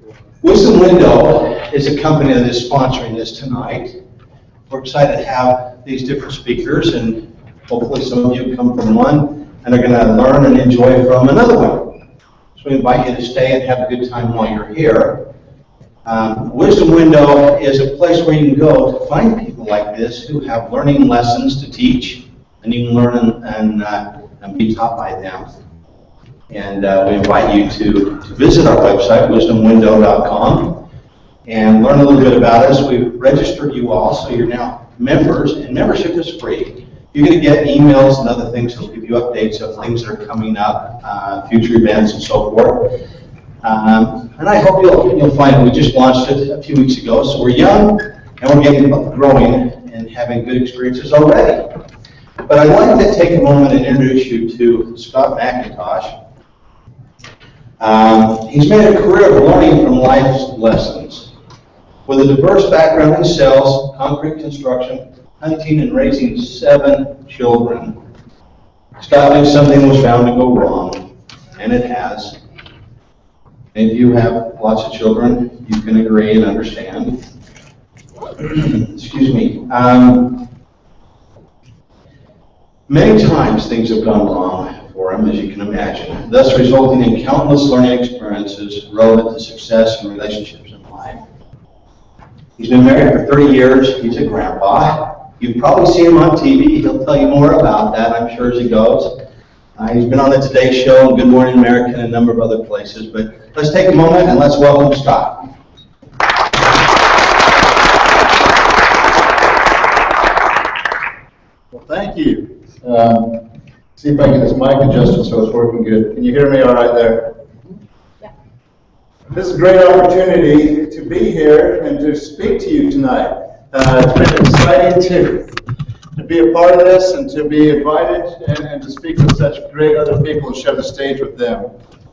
Wisdom Window is a company that is sponsoring this tonight. We're excited to have these different speakers, and hopefully some of you come from one and are going to learn and enjoy from another one. So we invite you to stay and have a good time while you're here. Wisdom Window is a place where you can go to find people like this who have learning lessons to teach, and you can learn and be taught by them. And we invite you to visit our website, wisdomwindow.com, and learn a little bit about us. We've registered you all, so you're now members, and membership is free. You're going to get emails and other things that will give you updates of things that are coming up, future events and so forth. And I hope you'll find it. We just launched it a few weeks ago, so we're young, and we're getting growing and having good experiences already. But I'd like to take a moment and introduce you to Scott McIntosh. He's made a career of learning from life's lessons. With a diverse background in sales, concrete construction, hunting, and raising 7 children, Scott knew something was bound to go wrong, and it has. And if you have lots of children, you can agree and understand. Excuse me. Many times things have gone wrong for him, as you can imagine, thus resulting in countless learning experiences relevant to success and relationships in life. He's been married for 30 years. He's a grandpa. You've probably seen him on TV. He'll tell you more about that, I'm sure, as he goes. He's been on the Today Show and Good Morning America and a number of other places. But let's take a moment and let's welcome Scott. Well, thank you. See if I can get this mic adjusted so it's working good. Can you hear me all right there? Yeah. This is a great opportunity to be here and to speak to you tonight. It's been exciting to be a part of this and to be invited and to speak with such great other people and share the stage with them.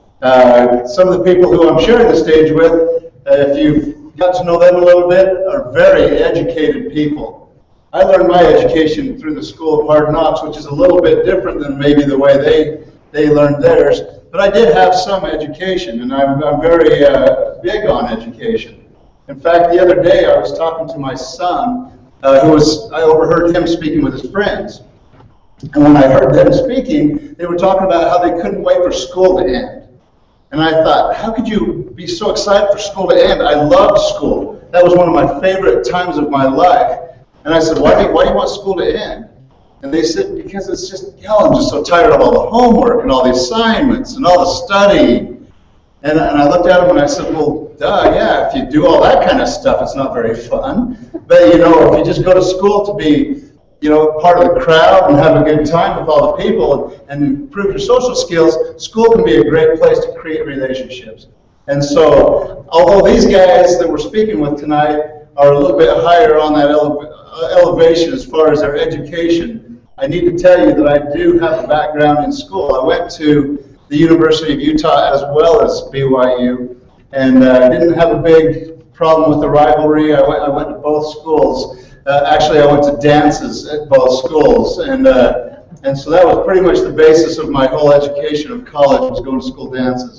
Some of the people who I'm sharing the stage with, if you've got to know them a little bit, are very educated people. I learned my education through the School of Hard Knocks, which is a little bit different than maybe the way they learned theirs. But I did have some education, and I'm very big on education. In fact, the other day I was talking to my son, I overheard him speaking with his friends. And when I heard them speaking, they were talking about how they couldn't wait for school to end. And I thought, how could you be so excited for school to end? I loved school. That was one of my favorite times of my life. And I said, why do you want school to end? And they said, because it's just, I'm just so tired of all the homework and all the assignments and all the studying. And I looked at them and I said, well, yeah, if you do all that kind of stuff, it's not very fun. But, if you just go to school to be, part of the crowd and have a good time with all the people and improve your social skills, school can be a great place to create relationships. And so, although these guys that we're speaking with tonight are a little bit higher on that elevation as far as their education, I need to tell you that I do have a background in school. I went to the University of Utah as well as BYU, and I didn't have a big problem with the rivalry. I went to both schools. Actually, I went to dances at both schools, and so that was pretty much the basis of my whole education of college, was going to school dances.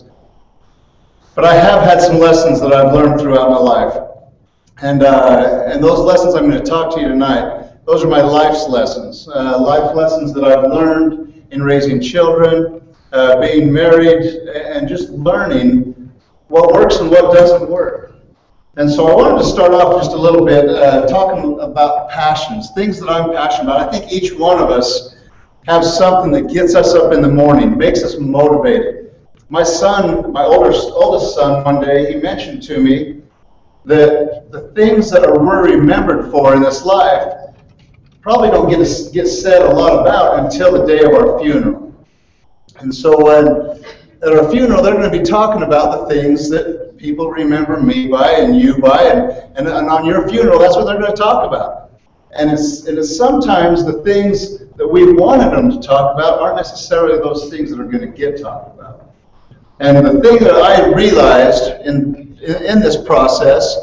But I have had some lessons that I've learned throughout my life. And those lessons I'm going to talk to you tonight, those are my life's lessons. Life lessons that I've learned in raising children, being married, and just learning what works and what doesn't work. And so I wanted to start off just a little bit talking about passions, things that I'm passionate about. I think each one of us has something that gets us up in the morning, makes us motivated. My son, my oldest son, one day, he mentioned to me that the things that we're remembered for in this life probably don't get said a lot about until the day of our funeral. And so at our funeral, they're going to be talking about the things that people remember me by and you by, and on your funeral, that's what they're going to talk about. And it's sometimes the things that we wanted them to talk about aren't necessarily those things that are going to get talked about. And the thing that I realized in this process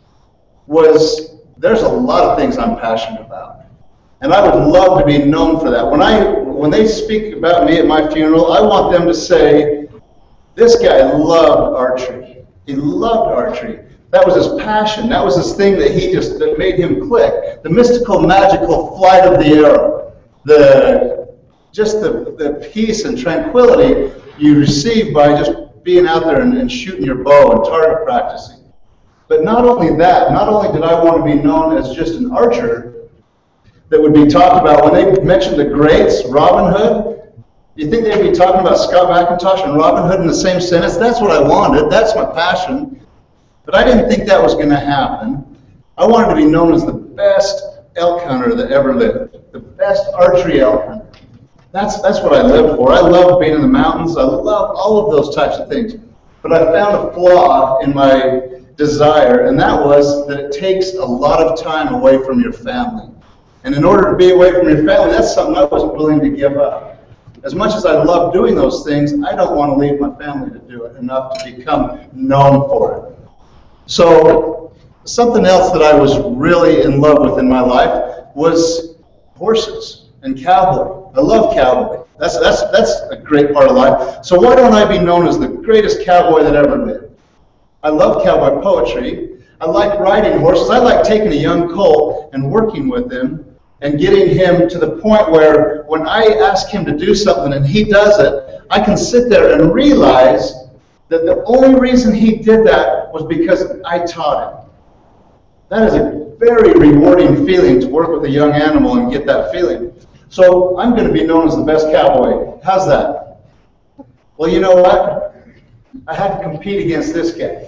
was there's a lot of things I'm passionate about. And I would love to be known for that. When they speak about me at my funeral, I want them to say, this guy loved archery. He loved archery. That was his passion. That was his thing that made him click. The mystical, magical flight of the arrow. The peace and tranquility you receive by just being out there and shooting your bow and target practicing. But not only that, not only did I want to be known as just an archer that would be talked about when they mentioned the greats, Robin Hood. You think they'd be talking about Scott McIntosh and Robin Hood in the same sentence? That's what I wanted. That's my passion. But I didn't think that was going to happen. I wanted to be known as the best elk hunter that ever lived, the best archery elk hunter. That's what I lived for. I love being in the mountains. I love all of those types of things. But I found a flaw in my desire, and that was that it takes a lot of time away from your family. And in order to be away from your family, that's something I wasn't willing to give up. As much as I love doing those things, I don't want to leave my family to do it enough to become known for it. So something else that I was really in love with in my life was horses and cowboy. I love cowboy. That's a great part of life. So why don't I be known as the greatest cowboy that ever lived? I love cowboy poetry. I like riding horses. I like taking a young colt and working with him and getting him to the point where when I ask him to do something and he does it, I can sit there and realize that the only reason he did that was because I taught him. That is a very rewarding feeling to work with a young animal and get that feeling. So I'm going to be known as the best cowboy. How's that? Well, you know what? I had to compete against this guy.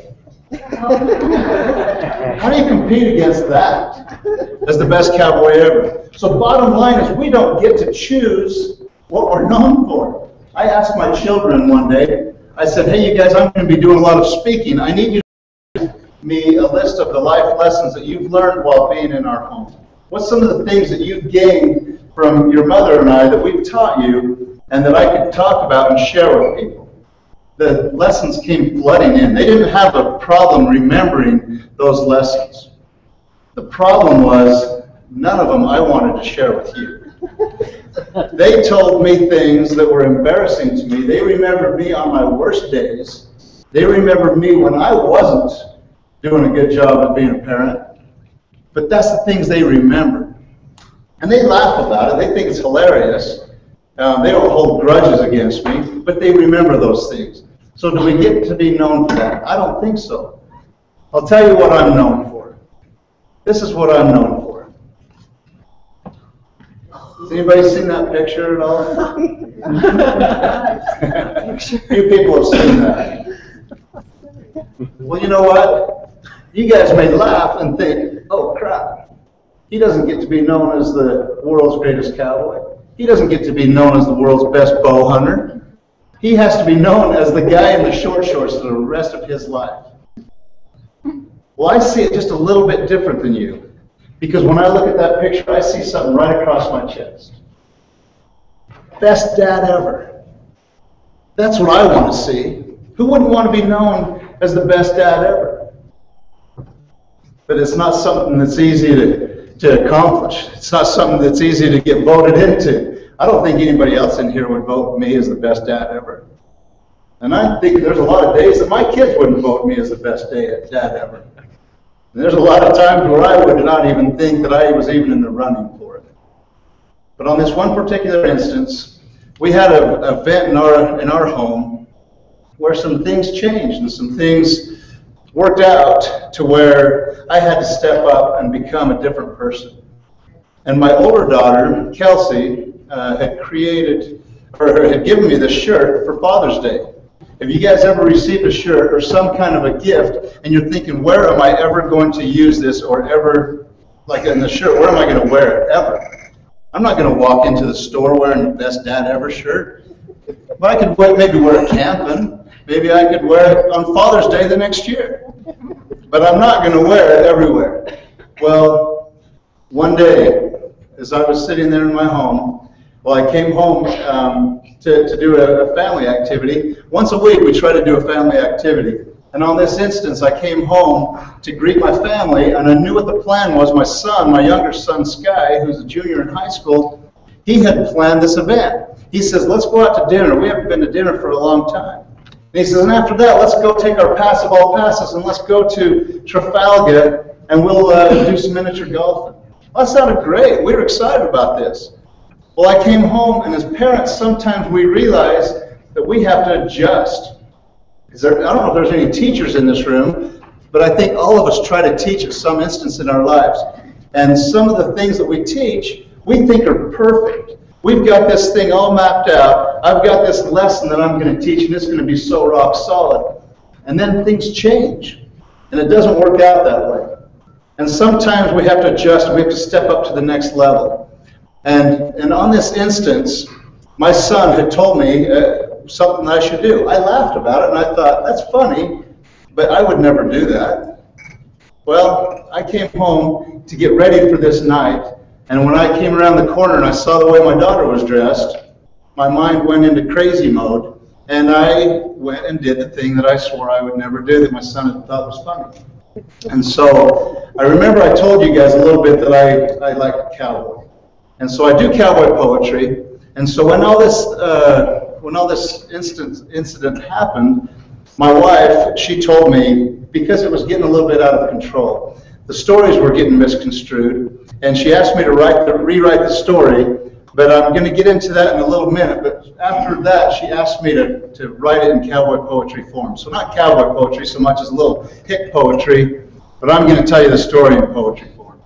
How do you compete against that as the best cowboy ever? So bottom line is we don't get to choose what we're known for. I asked my children one day, I said, hey, you guys, I'm going to be doing a lot of speaking. I need you to give me a list of the life lessons that you've learned while being in our home. What's some of the things that you've gained from your mother and I that we've taught you and that I could talk about and share with people? The lessons came flooding in. They didn't have a problem remembering those lessons. The problem was none of them I wanted to share with you. They told me things that were embarrassing to me. They remembered me on my worst days. They remembered me when I wasn't doing a good job at being a parent. But that's the things they remember. And they laugh about it. They think it's hilarious. They don't hold grudges against me, but they remember those things. So do we get to be known for that? I don't think so. I'll tell you what I'm known for. This is what I'm known for. Has anybody seen that picture at all? Few people have seen that. Well, you know what? You guys may laugh and think, oh crap, he doesn't get to be known as the world's greatest cowboy. He doesn't get to be known as the world's best bow hunter. He has to be known as the guy in the short shorts for the rest of his life. Well, I see it just a little bit different than you. Because when I look at that picture, I see something right across my chest. Best dad ever. That's what I want to see. Who wouldn't want to be known as the best dad ever? But it's not something that's easy to accomplish. It's not something that's easy to get voted into. I don't think anybody else in here would vote me as the best dad ever. And I think there's a lot of days that my kids wouldn't vote me as the best dad ever. And there's a lot of times where I would not even think that I was even in the running for it. But on this one particular instance, we had an event in our home where some things changed and some things worked out to where I had to step up and become a different person. And my older daughter, Kelsey, had given me this shirt for Father's Day. Have you guys ever received a shirt or some kind of a gift and you're thinking, where am I ever going to use this or ever, like in the shirt, where am I going to wear it ever? I'm not going to walk into the store wearing the best dad ever shirt. But I could maybe wear it camping. Maybe I could wear it on Father's Day the next year. But I'm not going to wear it everywhere. Well, one day, as I was sitting there in my home, well, I came home to do a family activity. Once a week, we try to do a family activity. And on this instance, I came home to greet my family, and I knew what the plan was. My son, my younger son, Sky, who's a junior in high school, he had planned this event. He says, let's go out to dinner. We haven't been to dinner for a long time. he says, and after that, let's go take our pass of all passes and let's go to Trafalgar and we'll do some miniature golfing. Well, that sounded great. We were excited about this. Well, I came home, and as parents, sometimes we realize that we have to adjust. I don't know if there's any teachers in this room, but I think all of us try to teach at some instance in our lives. And some of the things that we teach, we think are perfect. We've got this thing all mapped out. I've got this lesson that I'm going to teach, and it's going to be so rock solid. And then things change, and it doesn't work out that way. And sometimes we have to adjust. We have to step up to the next level. And on this instance, my son had told me something I should do. I laughed about it, and I thought, that's funny, but I would never do that. Well, I came home to get ready for this night, and when I came around the corner and I saw the way my daughter was dressed, my mind went into crazy mode, and I went and did the thing that I swore I would never do, that my son had thought was funny. And so I remember I told you guys a little bit that I like cowboy. And so I do cowboy poetry. And so when all this incident happened, my wife, she told me, because it was getting a little bit out of control, the stories were getting misconstrued, and she asked me to rewrite the story, but I'm going to get into that in a little minute. But after that, she asked me to write it in cowboy poetry form. So not cowboy poetry so much as a little hick poetry, but I'm going to tell you the story in poetry form.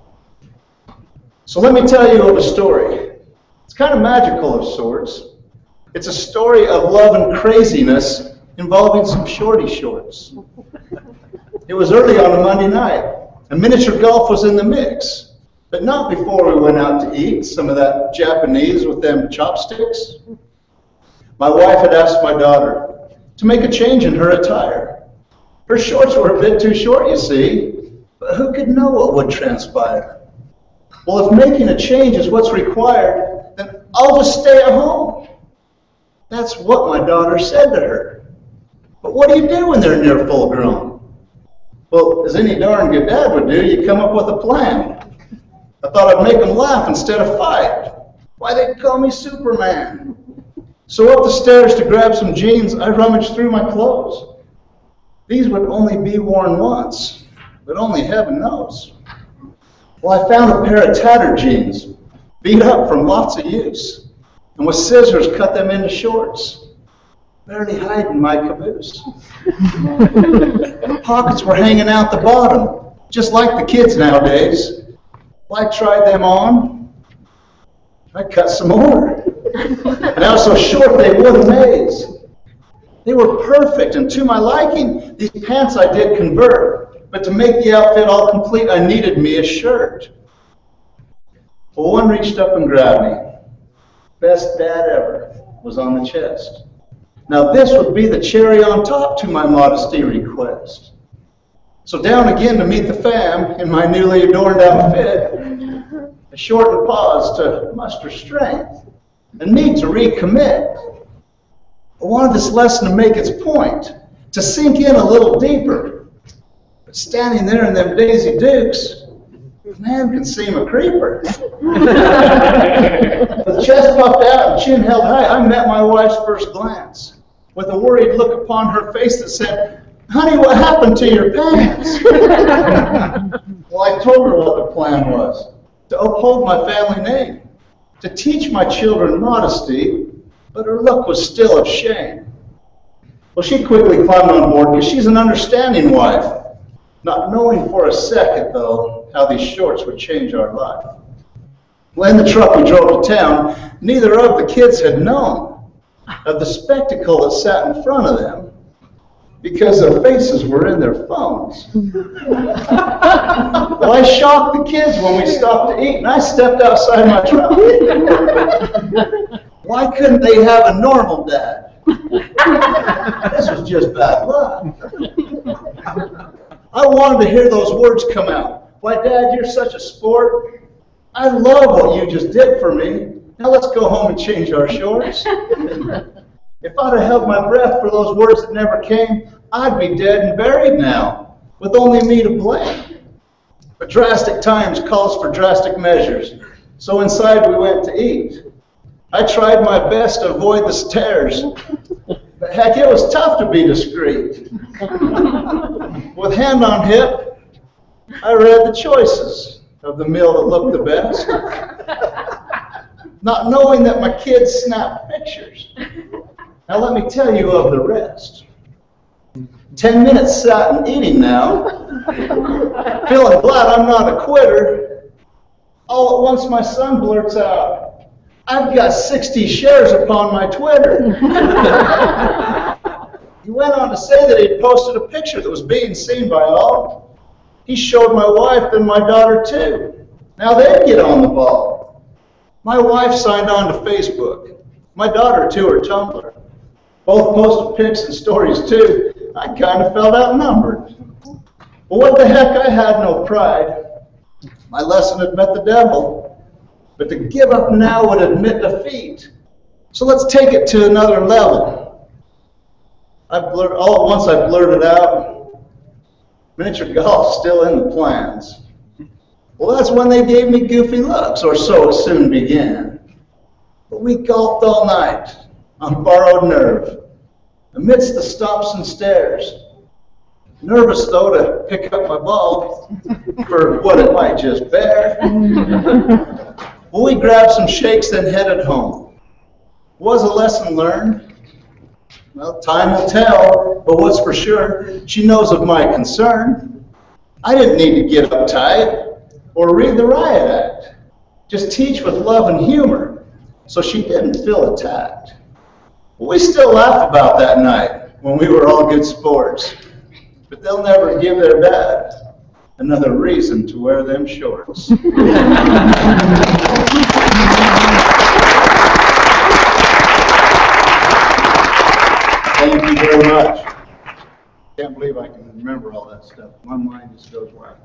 So let me tell you a story. It's kind of magical of sorts. It's a story of love and craziness involving some shorty shorts. It was early on a Monday night, and miniature golf was in the mix. But not before we went out to eat some of that Japanese with them chopsticks. My wife had asked my daughter to make a change in her attire. Her shorts were a bit too short, you see, but who could know what would transpire? Well, if making a change is what's required, then I'll just stay at home. That's what my daughter said to her. But what do you do when they're near full grown? Well, as any darn good dad would do, you come up with a plan. I thought I'd make them laugh instead of fight. Why, they'd call me Superman. So up the stairs to grab some jeans, I rummaged through my clothes. These would only be worn once, but only heaven knows. Well, I found a pair of tattered jeans, beat up from lots of use, and with scissors cut them into shorts, barely hiding my caboose. The pockets were hanging out the bottom, just like the kids nowadays. Well, I tried them on. I cut some more. And I was so short they would amaze. They were perfect and to my liking. These pants I did convert, but to make the outfit all complete, I needed me a shirt. Well, one reached up and grabbed me. Best dad ever was on the chest. Now this would be the cherry on top to my modesty request. So down again to meet the fam in my newly adorned outfit. A shortened pause to muster strength, a need to recommit. I wanted this lesson to make its point, to sink in a little deeper. But standing there in them Daisy Dukes, man can seem a creeper. With chest puffed out and chin held high, I met my wife's first glance, with a worried look upon her face that said, "Honey, what happened to your pants?" Well, I told her what the plan was, to uphold my family name, to teach my children modesty, but her look was still of shame. Well, she quickly climbed on board because she's an understanding wife, not knowing for a second, though, how these shorts would change our life. Well, in the truck we drove to town, neither of the kids had known of the spectacle that sat in front of them, because their faces were in their phones. Well, I shocked the kids when we stopped to eat, and I stepped outside my truck. Why couldn't they have a normal dad? This was just bad luck. I wanted to hear those words come out. Why, Dad, you're such a sport. I love what you just did for me. Now let's go home and change our shorts. If I'd have held my breath for those words that never came, I'd be dead and buried now, with only me to blame. But drastic times calls for drastic measures, so inside we went to eat. I tried my best to avoid the stares, But heck, it was tough to be discreet. With hand on hip, I read the choices of the meal that looked the best, not knowing that my kids snapped pictures. Now let me tell you of the rest. 10 minutes sat and eating now, feeling glad I'm not a quitter. All at once my son blurts out, "I've got 60 shares upon my Twitter." He went on to say that he'd posted a picture that was being seen by all. He showed my wife and my daughter too. Now they'd get on the ball. My wife signed on to Facebook. My daughter to her Tumblr. Both posted pics and stories too. I kind of felt outnumbered. Well, what the heck, I had no pride. My lesson had met the devil. But to give up now would admit defeat. So let's take it to another level. All at once I blurted out, "Miniature golf still in the plans." Well, that's when they gave me goofy looks, or so it soon began. But we golfed all night on borrowed nerve, amidst the stops and stares. Nervous, though, to pick up my ball for what it might just bear. Well, we grabbed some shakes, then headed home. Was a lesson learned? Well, time will tell, but what's for sure, she knows of my concern. I didn't need to get uptight or read the riot act. Just teach with love and humor, so she didn't feel attacked. Well, we still laugh about that night when we were all good sports, but they'll never give their dad another reason to wear them shorts. Thank you very much. Can't believe I can remember all that stuff. My mind just goes wild.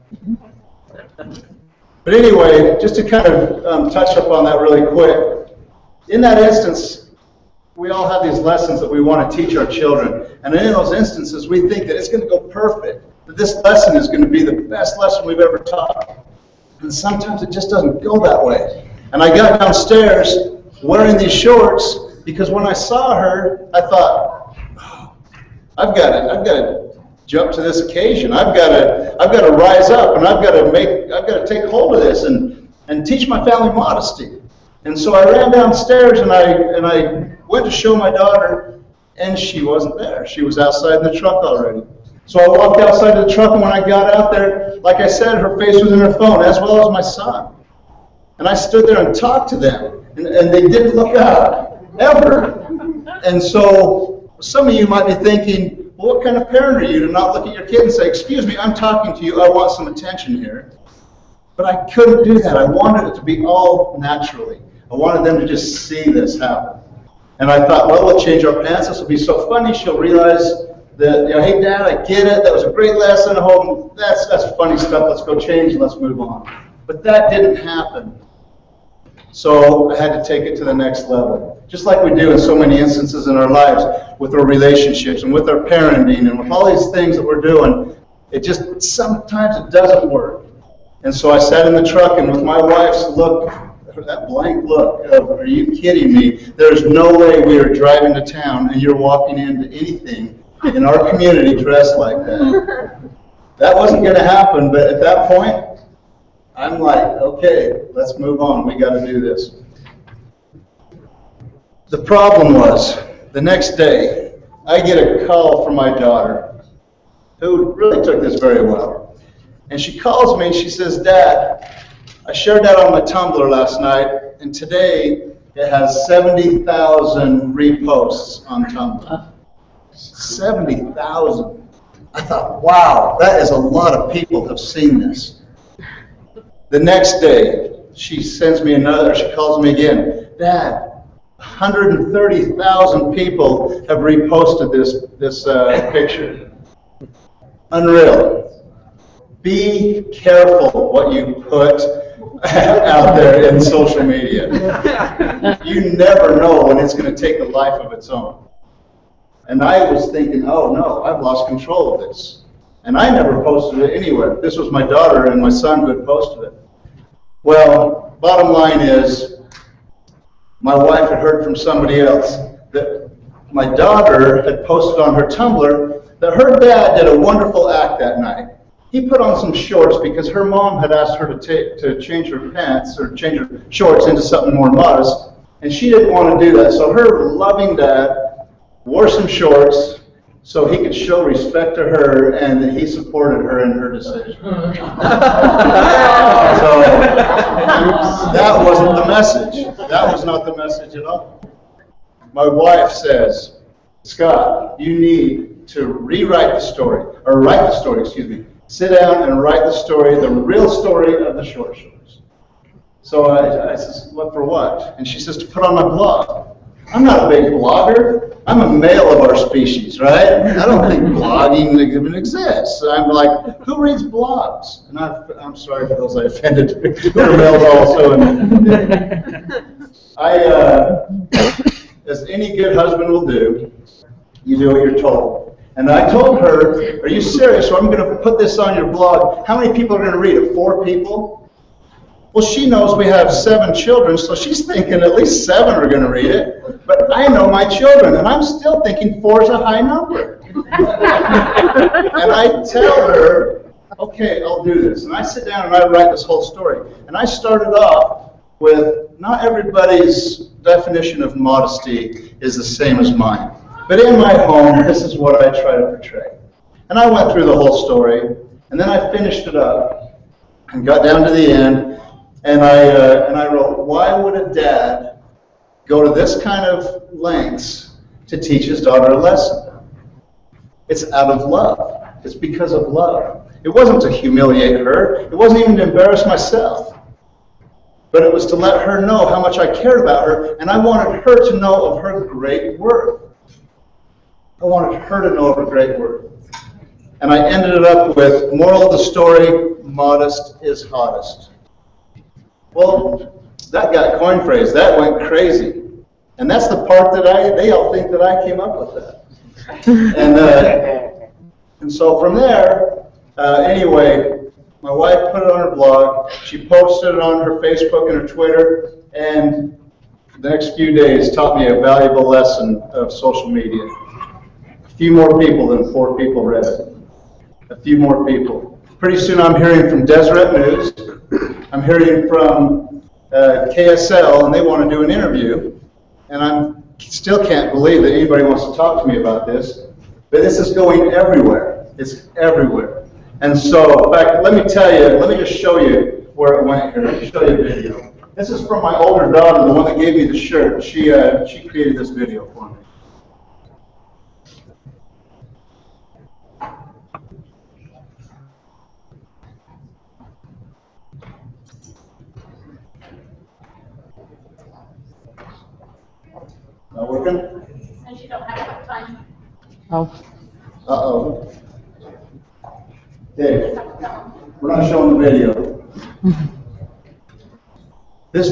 But anyway, just to kind of touch up on that really quick. In that instance, we all have these lessons that we want to teach our children. And in those instances, we think that it's going to go perfect, that this lesson is going to be the best lesson we've ever taught. And sometimes it just doesn't go that way. And I got downstairs wearing these shorts because when I saw her, I thought, I've got to jump to this occasion. I've got to rise up, and I've got to take hold of this and teach my family modesty. And so I ran downstairs and I went to show my daughter, and she wasn't there. She was outside in the truck already. So I walked outside of the truck, and when I got out there, like I said, her face was in her phone, as well as my son. And I stood there and talked to them, and they didn't look up, ever. And so some of you might be thinking, well, what kind of parent are you to not look at your kid and say, "Excuse me, I'm talking to you, I want some attention here." But I couldn't do that. I wanted it to be all naturally. I wanted them to just see this happen. And I thought, well, we'll change our pants. This will be so funny. She'll realize that, "Hey, Dad, I get it. That was a great lesson. Oh, that's funny stuff. Let's go change and let's move on." But that didn't happen. So I had to take it to the next level. Just like we do in so many instances in our lives with our relationships and with our parenting and with all these things that we're doing, it just, sometimes it doesn't work. And so I sat in the truck, and with my wife's look, that blank look, "Are you kidding me? There's no way we are driving to town and you're walking into anything in our community dressed like that." That wasn't going to happen, but at that point, I'm like, okay, let's move on. We got to do this. The problem was, the next day, I get a call from my daughter, who really took this very well. And she calls me and she says, "Dad, I shared that on my Tumblr last night, and today it has 70,000 reposts on Tumblr." 70,000. I thought, wow, that is a lot of people have seen this. The next day, she sends me another, she calls me again, "Dad, 130,000 people have reposted this picture." Unreal. Be careful what you put out there in social media. You never know when it's going to take a life of its own. And I was thinking, oh no, I've lost control of this. And I never posted it anywhere. This was my daughter and my son who had posted it. Well, bottom line is, my wife had heard from somebody else that my daughter had posted on her Tumblr that her dad did a wonderful act that night. He put on some shorts because her mom had asked her to change her pants or change her shorts into something more modest, and she didn't want to do that. So her loving dad wore some shorts so he could show respect to her and that he supported her in her decision. So that wasn't the message. That was not the message at all. My wife says, Scott, you need to rewrite the story, or write the story, excuse me. Sit down and write the story, the real story of the short shorts. So I says, what for what? And she says, to put on my blog. I'm not a big blogger. I'm a male of our species, right? I don't think blogging even exists. I'm like, who reads blogs? And I'm sorry for those I offended who are males also. As any good husband will do, you do what you're told. And I told her, are you serious? So I'm going to put this on your blog. How many people are going to read it? 4 people? Well, she knows we have 7 children, so she's thinking at least 7 are going to read it. But I know my children, and I'm still thinking 4 is a high number. And I tell her, okay, I'll do this. And I sit down and I write this whole story. And I started off with, not everybody's definition of modesty is the same as mine. But in my home, this is what I try to portray. And I went through the whole story, and then I finished it up and got down to the end, and I wrote, why would a dad go to this kind of lengths to teach his daughter a lesson? It's out of love. It's because of love. It wasn't to humiliate her. It wasn't even to embarrass myself. But it was to let her know how much I cared about her, and I wanted her to know of her great worth. I wanted her to know of her great worth. And I ended it up with, moral of the story, modest is hottest. Well, that got coin phrase. That went crazy. And that's the part that they all think that I came up with that. And so from there, anyway, my wife put it on her blog. She posted it on her Facebook and her Twitter. And the next few days taught me a valuable lesson of social media. A few more people than 4 people read it. A few more people. Pretty soon I'm hearing from Deseret News. I'm hearing from KSL, and they want to do an interview. And I still can't believe that anybody wants to talk to me about this. But this is going everywhere. It's everywhere. And so, in fact, let me tell you, let me just show you where it went here. Let me show you a video. This is from my older daughter, the one that gave me the shirt. She created this video for me. Not working? Since you don't have time. Oh. Uh-oh. Dave, we're not showing the video. This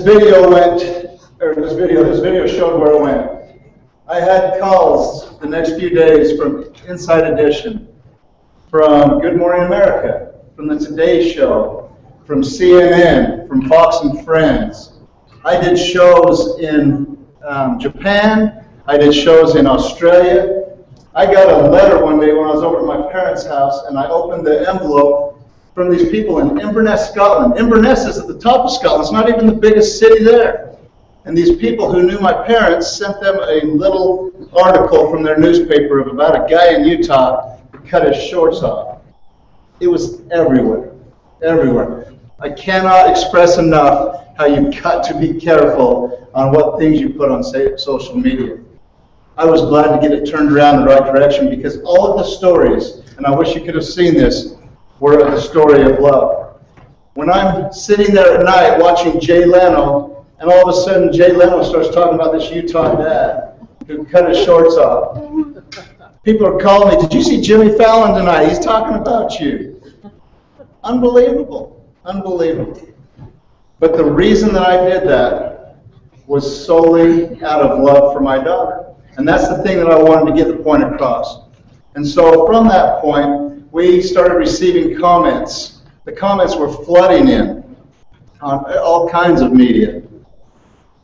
video showed where it went. I had calls the next few days from Inside Edition, from Good Morning America, from the Today Show, from CNN, from Fox and Friends. I did shows in Japan. I did shows in Australia. I got a letter one day when I was over at my parents' house, and I opened the envelope from these people in Inverness, Scotland. Inverness is at the top of Scotland. It's not even the biggest city there. And these people who knew my parents sent them a little article from their newspaper of about a guy in Utah who cut his shorts off. It was everywhere, everywhere. I cannot express enough how you've got to be careful on what things you put on social media. I was glad to get it turned around the right direction because all of the stories, and I wish you could have seen this, were the story of love. When I'm sitting there at night watching Jay Leno, and all of a sudden Jay Leno starts talking about this Utah dad who cut his shorts off. People are calling me, did you see Jimmy Fallon tonight? He's talking about you. Unbelievable, unbelievable. But the reason that I did that was solely out of love for my daughter. And that's the thing that I wanted to get the point across. And so from that point, we started receiving comments. The comments were flooding in on all kinds of media.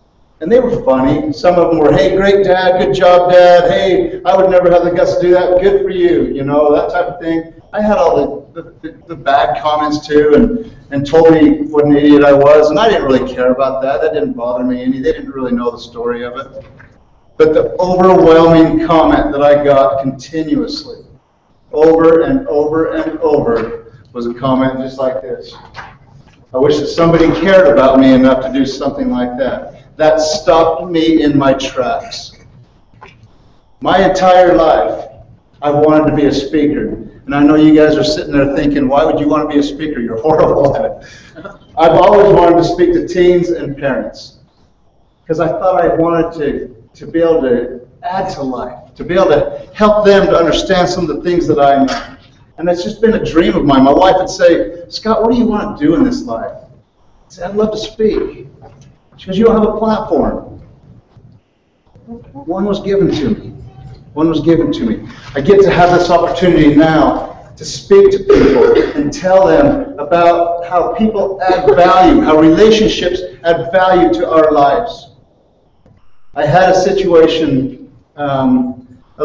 And they were funny. Some of them were, hey, great dad, good job, dad. Hey, I would never have the guts to do that. Good for you, you know, that type of thing. I had all the bad comments too, and told me what an idiot I was, and I didn't really care about that. That didn't bother me any. They didn't really know the story of it. But the overwhelming comment that I got continuously, over and over and over, was a comment just like this. I wish that somebody cared about me enough to do something like that. That stopped me in my tracks. My entire life, I wanted to be a speaker. And I know you guys are sitting there thinking, why would you want to be a speaker? You're horrible at it. I've always wanted to speak to teens and parents. Because I thought I wanted to be able to add to life, to be able to help them to understand some of the things that I know. And it's just been a dream of mine. My wife would say, Scott, what do you want to do in this life? I said, I'd love to speak. She goes, you don't have a platform. One was given to me. One was given to me. I get to have this opportunity now to speak to people and tell them about how people add value, how relationships add value to our lives. I had a situation, I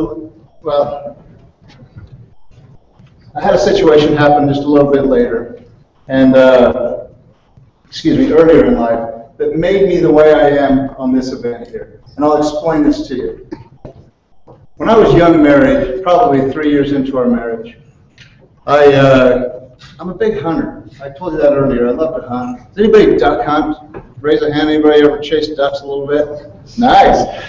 had a situation happen just a little bit later, and earlier in life, that made me the way I am on this event here. And I'll explain this to you. When I was young married, probably 3 years into our marriage, I'm a big hunter. I told you that earlier. I love to hunt. Does anybody duck hunt? Raise a hand. Anybody ever chase ducks a little bit? Nice.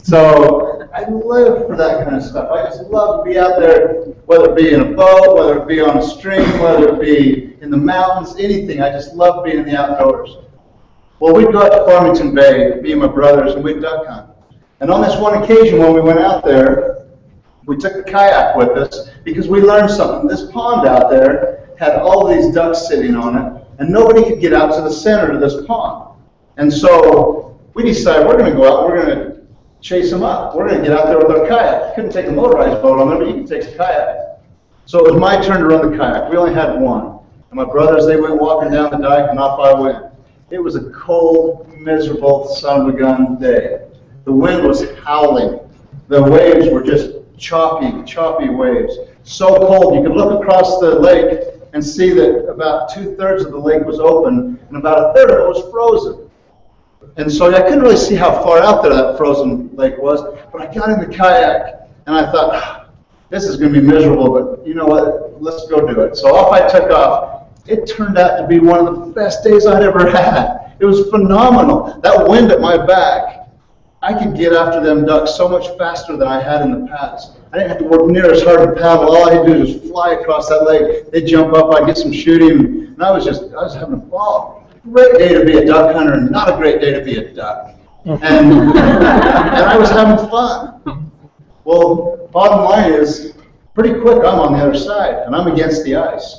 So I live for that kind of stuff. I just love to be out there, whether it be in a boat, whether it be on a stream, whether it be in the mountains, anything. I just love being in the outdoors. Well, we'd go out to Farmington Bay, me and my brothers, and we'd duck hunt. And on this one occasion when we went out there, we took the kayak with us because we learned something. This pond out there had all these ducks sitting on it, and nobody could get out to the center of this pond. And so we decided we're going to go out and we're going to chase them up. We're going to get out there with our kayak. You couldn't take a motorized boat on there, but you could take a kayak. So it was my turn to run the kayak. We only had one. And my brothers, they went walking down the dike, and off I went. It was a cold, miserable, son of a gun day. The wind was howling. The waves were just choppy waves. So cold, you could look across the lake and see that about 2/3 of the lake was open, and about 1/3 of it was frozen. And so I couldn't really see how far out there that frozen lake was, but I got in the kayak, and I thought, this is going to be miserable, but you know what, let's go do it. So off I took off. It turned out to be one of the best days I'd ever had. It was phenomenal. That wind at my back, I could get after them ducks so much faster than I had in the past. I didn't have to work near as hard to paddle. All I had to do was fly across that lake. They'd jump up, I'd get some shooting, and I was having a ball. Great day to be a duck hunter, and not a great day to be a duck. And I was having fun. Well, bottom line is, pretty quick I'm on the other side, and I'm against the ice.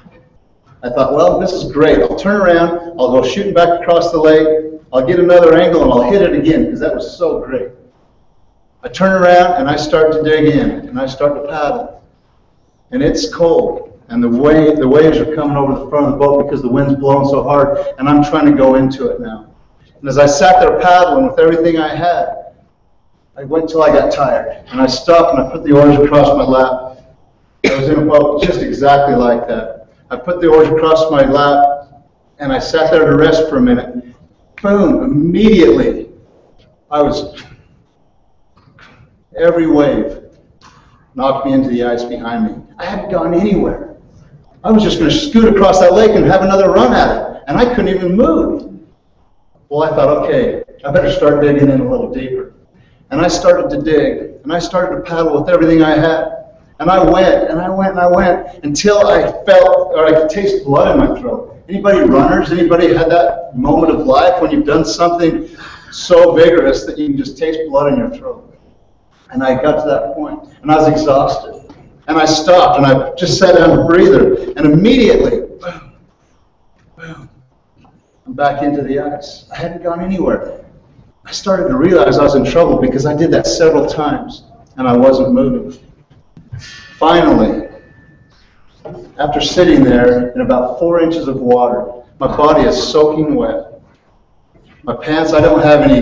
I thought, well, this is great. I'll turn around, I'll go shooting back across the lake, I'll get another angle, and I'll hit it again, because that was so great. I turn around, and I start to dig in, and I start to paddle. And it's cold, and the waves are coming over the front of the boat because the wind's blowing so hard, and I'm trying to go into it now. And as I sat there paddling with everything I had, I went till I got tired, and I stopped, and I put the oars across my lap. I was in a boat just exactly like that. I put the oars across my lap, and I sat there to rest for a minute. Boom, immediately, every wave knocked me into the ice behind me. I hadn't gone anywhere. I was just going to scoot across that lake and have another run at it, and I couldn't even move. Well, I thought, okay, I better start digging in a little deeper. And I started to dig, and I started to paddle with everything I had. And I went, and I went, and I went, until I felt, or I could taste blood in my throat. Anybody runners, anybody had that moment of life when you've done something so vigorous that you can just taste blood in your throat? And I got to that point, and I was exhausted. And I stopped, and I just sat down to breather, and immediately, boom, boom, I'm back into the ice. I hadn't gone anywhere. I started to realize I was in trouble because I did that several times, and I wasn't moving. Finally, after sitting there in about 4 inches of water, my body is soaking wet. My pants, I don't have any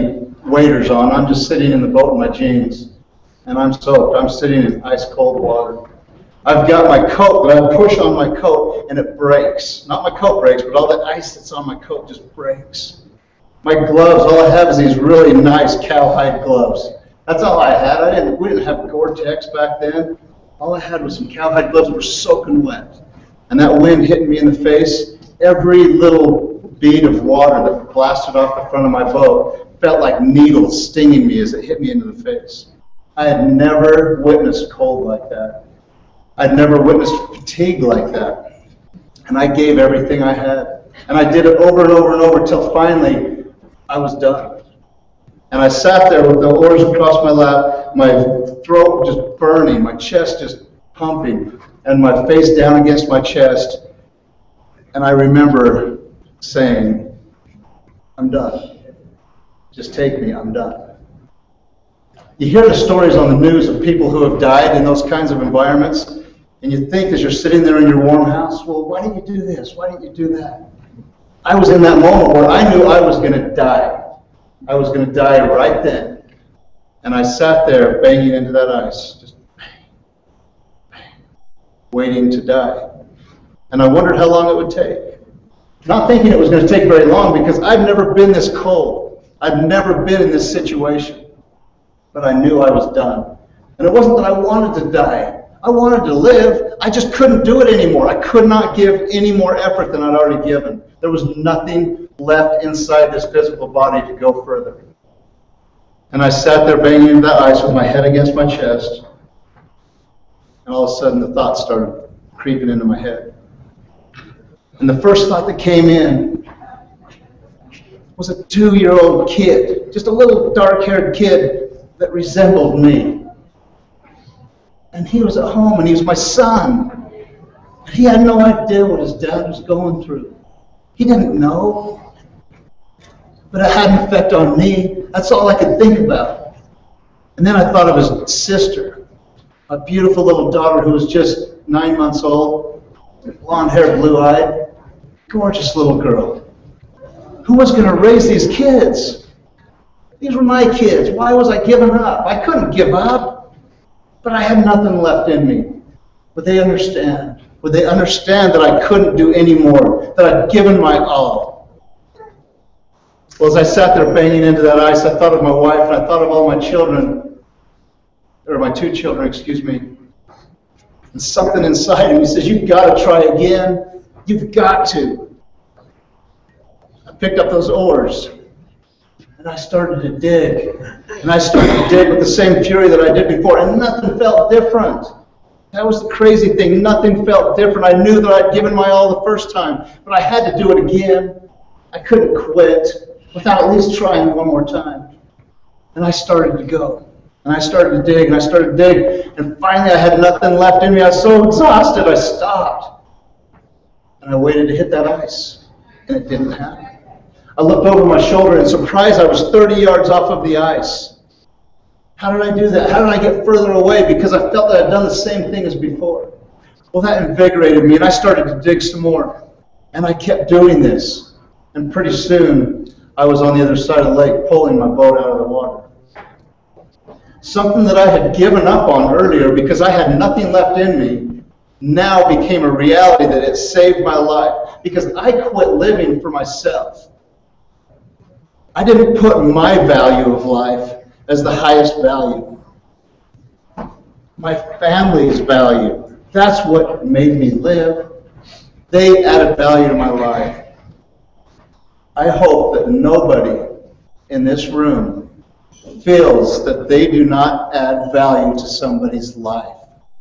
waders on. I'm just sitting in the boat in my jeans, and I'm soaked. I'm sitting in ice cold water. I've got my coat, but I push on my coat, and it breaks. Not my coat breaks, but all the ice that's on my coat just breaks. My gloves, all I have is these really nice cowhide gloves. That's all I had. We didn't have Gore-Tex back then. All I had was some cowhide gloves that were soaking wet. And that wind hitting me in the face, every little bead of water that blasted off the front of my boat felt like needles stinging me as it hit me into the face. I had never witnessed cold like that. I'd never witnessed fatigue like that. And I gave everything I had. And I did it over and over and over until finally I was done. And I sat there with the oars across my lap, my throat just burning, my chest just pumping, and my face down against my chest. And I remember saying, I'm done. Just take me, I'm done. You hear the stories on the news of people who have died in those kinds of environments, and you think as you're sitting there in your warm house, well, why didn't you do this? Why didn't you do that? I was in that moment where I knew I was going to die. I was going to die right then. And I sat there banging into that ice, just bang, bang, waiting to die. And I wondered how long it would take. Not thinking it was going to take very long because I've never been this cold. I've never been in this situation. But I knew I was done. And it wasn't that I wanted to die. I wanted to live. I just couldn't do it anymore. I could not give any more effort than I'd already given. There was nothing left inside this physical body to go further. And I sat there banging into that ice with my head against my chest. And all of a sudden the thoughts started creeping into my head. And the first thought that came in was a 2-year-old kid, just a little dark-haired kid that resembled me. And he was at home, and he was my son. And he had no idea what his dad was going through. He didn't know. But it had an effect on me. That's all I could think about. And then I thought of his sister, a beautiful little daughter who was just 9 months old, blonde hair, blue-eyed, gorgeous little girl. Who was going to raise these kids? These were my kids. Why was I giving up? I couldn't give up. But I had nothing left in me. Would they understand? Would they understand that I couldn't do any more? That I'd given my all? Well, as I sat there banging into that ice, I thought of my wife and I thought of all my children, or my 2 children, excuse me. And something inside of me says, you've got to try again. You've got to. I picked up those oars. And I started to dig. And I started to dig with the same fury that I did before. And nothing felt different. That was the crazy thing. Nothing felt different. I knew that I'd given my all the first time. But I had to do it again. I couldn't quit without at least trying one more time. And I started to go. And I started to dig. And I started to dig. And finally I had nothing left in me. I was so exhausted I stopped. And I waited to hit that ice. And it didn't happen. I looked over my shoulder and surprised I was 30 yards off of the ice. How did I do that? How did I get further away? Because I felt that I'd done the same thing as before. Well, that invigorated me and I started to dig some more. And I kept doing this. And pretty soon I was on the other side of the lake pulling my boat out of the water. Something that I had given up on earlier because I had nothing left in me now became a reality that it saved my life. Because I quit living for myself. I didn't put my value of life as the highest value. My family's value. That's what made me live. They added value to my life. I hope that nobody in this room feels that they do not add value to somebody's life.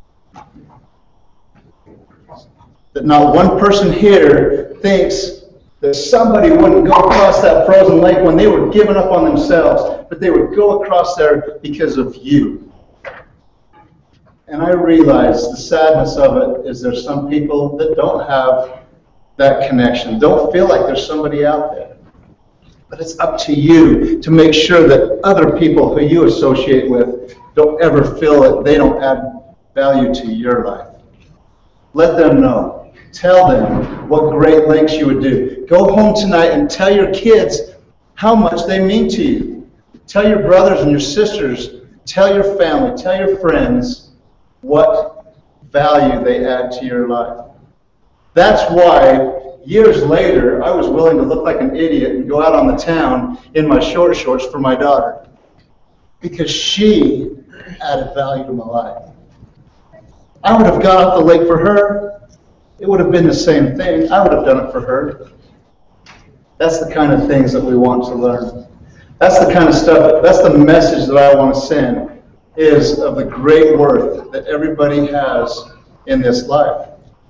That not one person here thinks that somebody wouldn't go across that frozen lake when they were giving up on themselves, but they would go across there because of you. And I realize the sadness of it is there's some people that don't have that connection, don't feel like there's somebody out there. But it's up to you to make sure that other people who you associate with don't ever feel that they don't add value to your life. Let them know. Tell them what great lengths you would do. Go home tonight and tell your kids how much they mean to you. Tell your brothers and your sisters, tell your family, tell your friends what value they add to your life. That's why years later, I was willing to look like an idiot and go out on the town in my short shorts for my daughter, because she added value to my life. I would have got off the lake for her. It would have been the same thing. I would have done it for her. That's the kind of things that we want to learn. That's the kind of stuff, that's the message that I want to send, is of the great worth that everybody has in this life.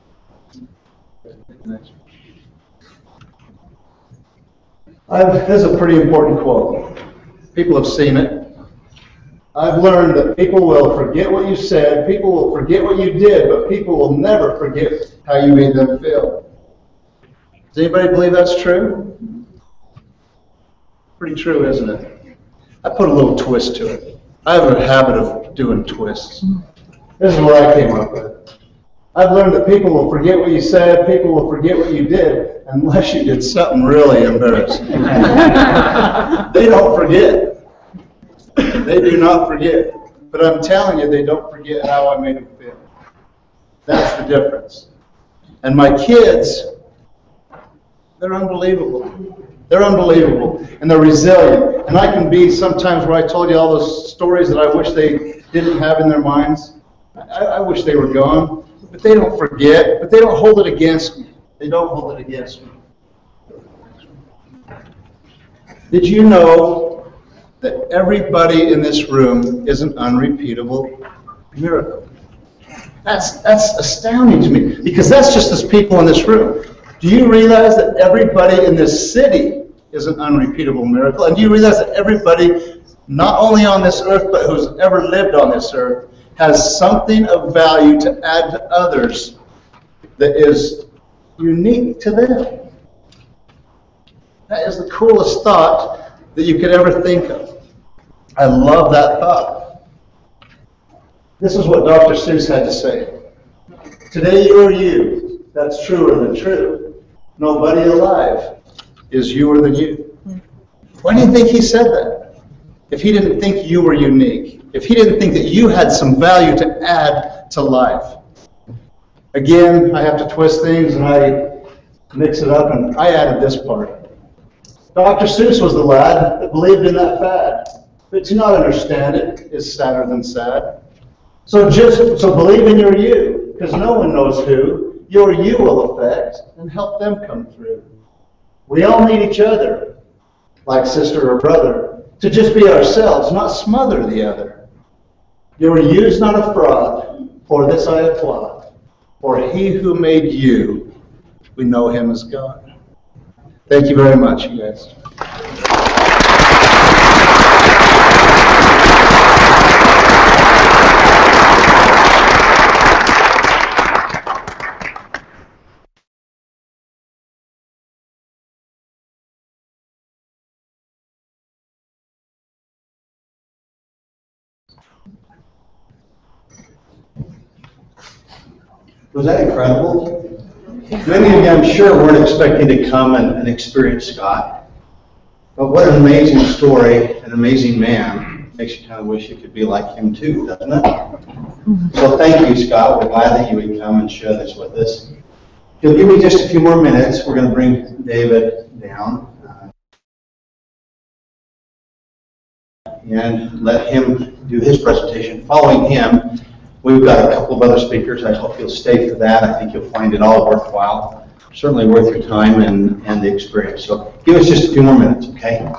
This is a pretty important quote. People have seen it. I've learned that people will forget what you said, people will forget what you did, but people will never forget how you made them feel. Does anybody believe that's true? Pretty true, isn't it? I put a little twist to it. I have a habit of doing twists. This is what I came up with. I've learned that people will forget what you said, people will forget what you did, unless you did something really embarrassing. They don't forget. They do not forget. But I'm telling you, they don't forget how I made them feel. That's the difference. And my kids, they're unbelievable. They're unbelievable. And they're resilient. And I can be sometimes where I told you all those stories that I wish they didn't have in their minds. I wish they were gone. But they don't forget. But they don't hold it against me. They don't hold it against me. Did you know that everybody in this room is an unrepeatable miracle? That's astounding to me, because that's just as people in this room. Do you realize that everybody in this city is an unrepeatable miracle? And do you realize that everybody, not only on this earth, but who's ever lived on this earth, has something of value to add to others that is unique to them? That is the coolest thought that you could ever think of. I love that thought. This is what Dr. Seuss had to say. Today you are you. That's truer than true. Nobody alive is youer than you. Why do you think he said that? If he didn't think you were unique, if he didn't think that you had some value to add to life. Again, I have to twist things and I mix it up, and I added this part. Dr. Seuss was the lad that believed in that fad, but to not understand it is sadder than sad. So believe in your you, because no one knows who your you will affect, and help them come through. We all need each other, like sister or brother, to just be ourselves, not smother the other. Your you's not a fraud, for this I applaud. For he who made you, we know him as God. Thank you very much, you guys. Was that incredible? Many of you, I'm sure, weren't expecting to come and experience Scott. But what an amazing story, an amazing man. Makes you kind of wish you could be like him too, doesn't it? So thank you, Scott. We're glad that you would come and share this with us. If you'll give me just a few more minutes, we're going to bring David down and let him do his presentation. Following him, we've got a couple of other speakers. I hope you'll stay for that. I think you'll find it all worthwhile. Certainly worth your time and the experience. So give us just a few more minutes, okay?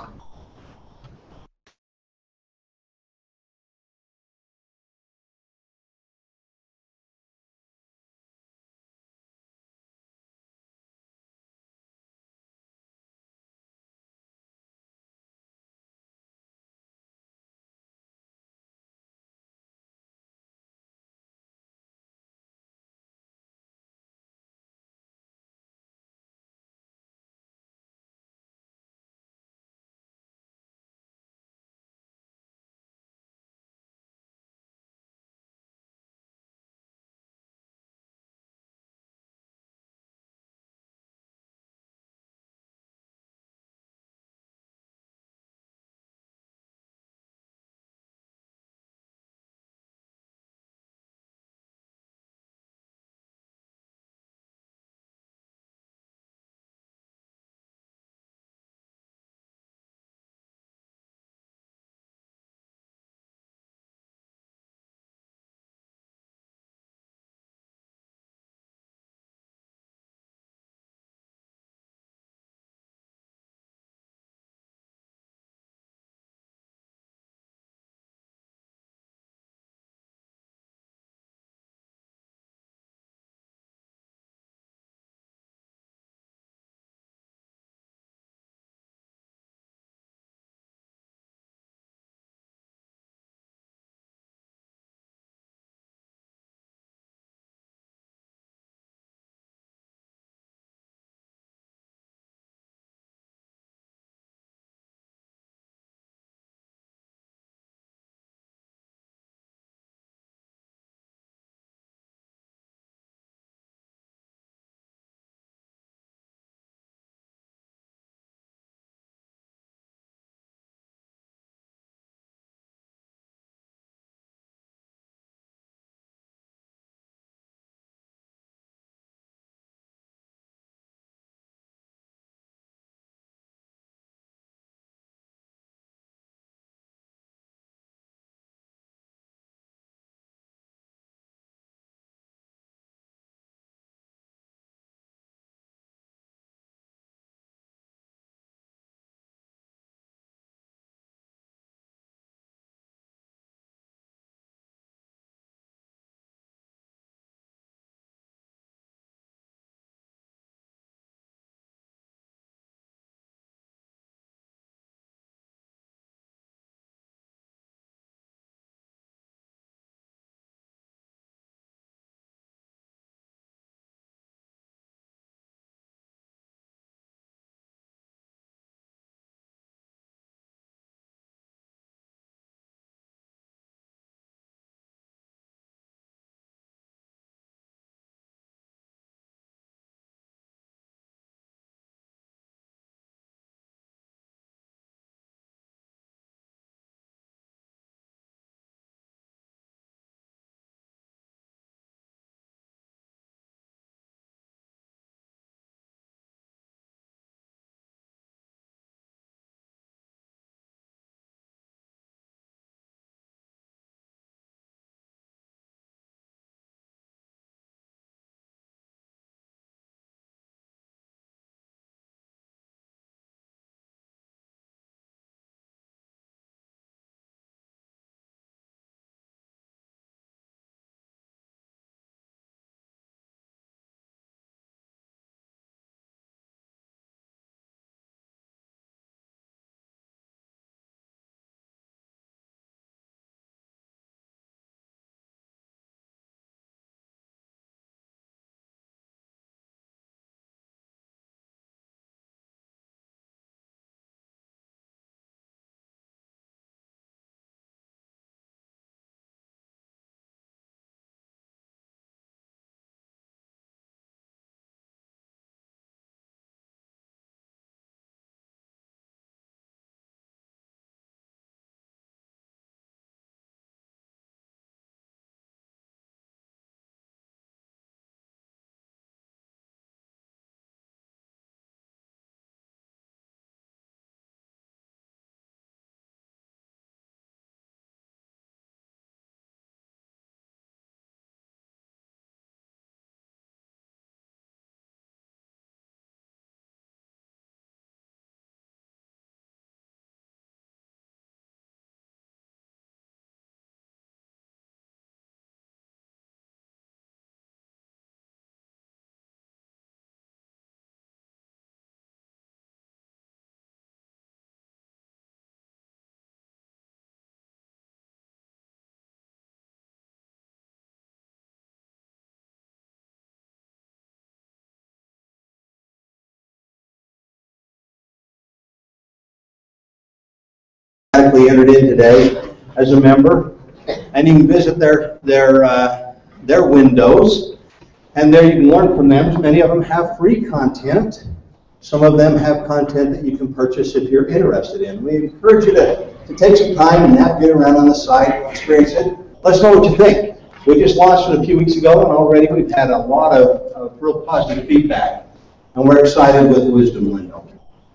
automatically entered in today as a member. And you can visit their windows, and there you can learn from them. Many of them have free content. Some of them have content that you can purchase if you're interested in. We encourage you to take some time and navigate around on the site, experience it. Let us know what you think. We just launched it a few weeks ago, and already we've had a lot of real positive feedback. And we're excited with the Wisdom Window.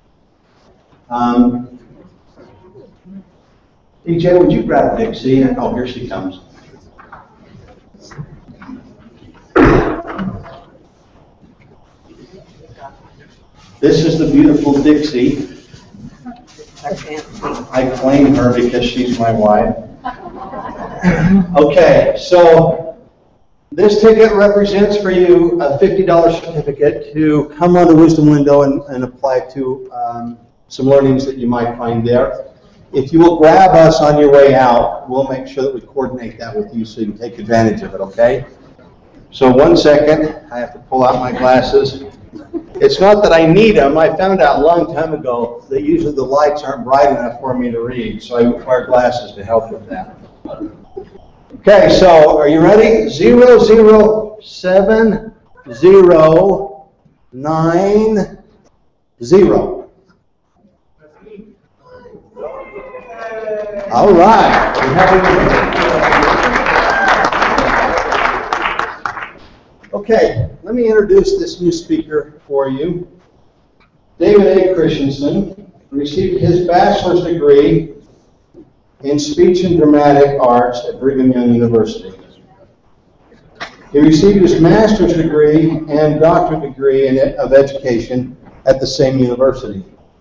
DJ, would you grab Dixie? Oh, here she comes. This is the beautiful Dixie. I claim her because she's my wife. Okay, so this ticket represents for you a $50 certificate to come on the Wisdom Window and apply to some learnings that you might find there. If you will grab us on your way out, we'll make sure that we coordinate that with you so you can take advantage of it, okay? So 1 second, I have to pull out my glasses. It's not that I need them. I found out a long time ago that usually the lights aren't bright enough for me to read, so I require glasses to help with that. Okay, so are you ready? 0070990. All right. Okay, let me introduce this new speaker for you. David A. Christensen received his bachelor's degree in speech and dramatic arts at Brigham Young University. He received his master's degree and doctorate degree of education at the same university.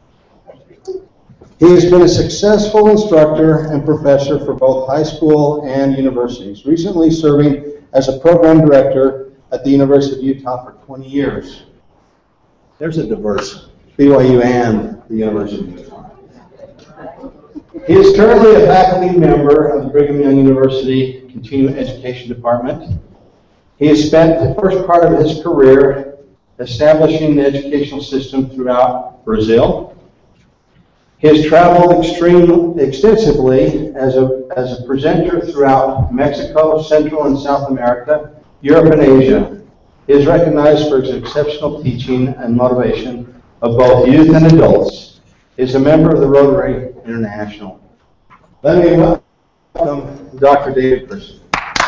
He has been a successful instructor and professor for both high school and universities, recently serving as a program director at the University of Utah for 20 years. There's a diverse BYU and the University of Utah. He is currently a faculty member of the Brigham Young University Continuing Education Department. He has spent the first part of his career establishing the educational system throughout Brazil. He has traveled extensively as a presenter throughout Mexico, Central and South America, Europe, and Asia. He is recognized for his exceptional teaching and motivation of both youth and adults. He is a member of the Rotary International. Let me welcome Dr. David Christensen.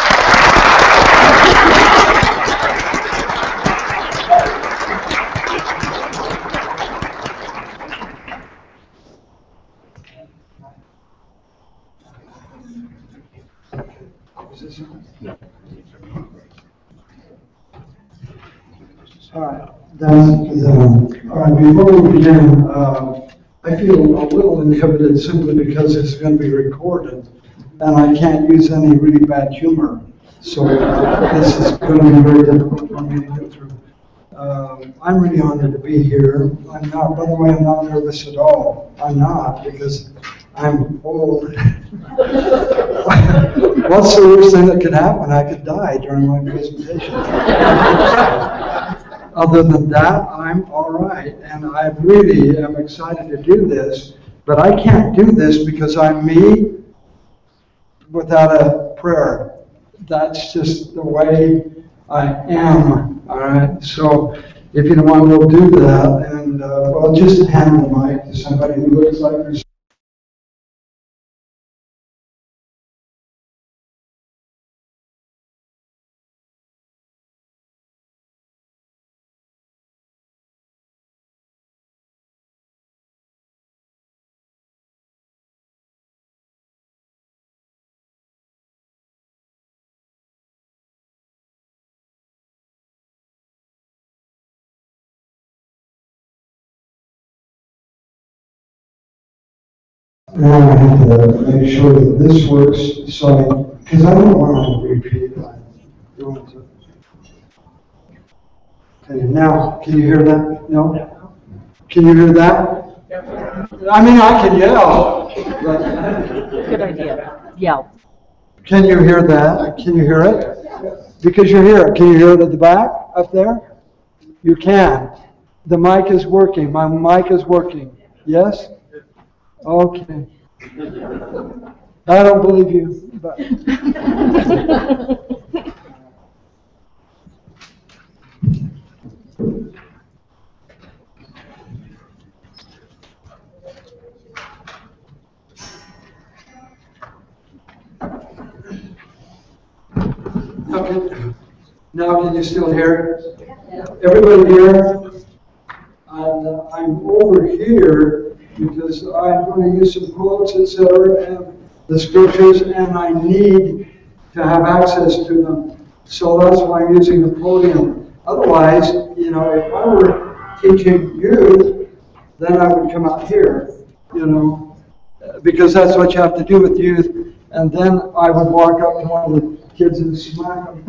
All right. All right. Before we begin, I feel a little inhibited simply because it's going to be recorded, and I can't use any really bad humor. So this is going to be very difficult for me to get through. I'm really honored to be here. I'm not. By the way, I'm not nervous at all. I'm not because I'm old. What's the worst thing that could happen? I could die during my presentation. Other than that, I'm all right, and I really am excited to do this, but I can't do this because I'm me without a prayer. That's just the way I am, all right? So if you don't want, we'll do that, and well, just hand the mic to somebody who looks like yourself. Now I have to make sure that this works, so because I don't want to repeat that. Okay, now, can you hear that? No? Can you hear that? I mean, I can yell. But Good idea. Yell. can you hear that? Can you hear it? Because you're here. Can you hear it at the back, up there? You can. The mic is working. My mic is working. Yes? Okay. I don't believe you, but. Okay. Now can you still hear? Everybody here? I'm over here because I'm going to use some quotes, etc., and the scriptures, and I need to have access to them. So that's why I'm using the podium. Otherwise, if I were teaching youth, then I would come out here, because that's what you have to do with youth. And then I would walk up to one of the kids and smack them.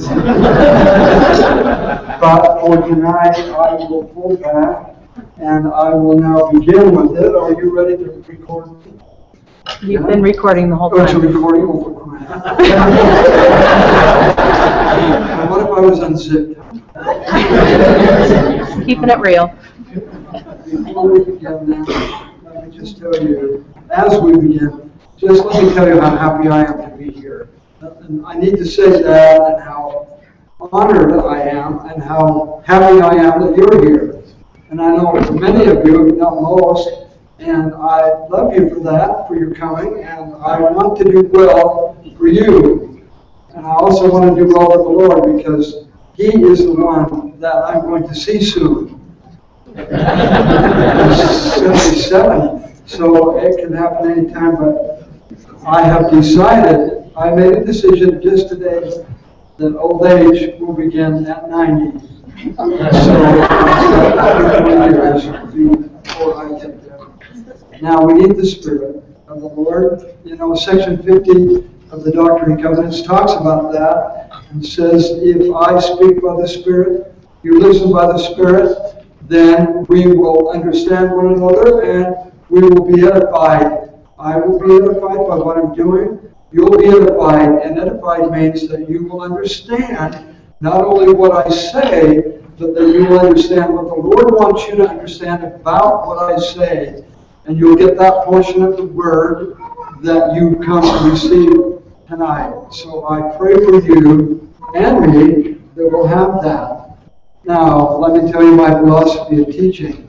But for tonight, I will pull back, and I will now begin with it. Are you ready to record? You've been recording the whole Oh, it's a time. recording? Oh, for crying out loud. And what if I was unzipped? Keeping it real. Before we begin now, let me just tell you, as we begin, just let me tell you how happy I am to be here. And I need to say that, and how honored I am, and how happy I am that you're here. And I know many of you, if not most, and I love you for that, for your coming, and I want to do well for you. And I also want to do well for the Lord, because He is the one that I'm going to see soon. He's 77, so it can happen anytime, but I have decided, I made a decision just today that old age will begin at 90. So, 20 years before I get there. Now, we need the Spirit of the Lord. Section 50 of the Doctrine and Covenants talks about that and says, if I speak by the Spirit, you listen by the Spirit, then we will understand one another and we will be edified. I will be edified by what I'm doing. You'll be edified. And edified means that you will understand not only what I say, but that you will understand what the Lord wants you to understand about what I say. And you'll get that portion of the Word that you come to receive tonight. So I pray for you and me that we'll have that. Now, let me tell you my philosophy of teaching.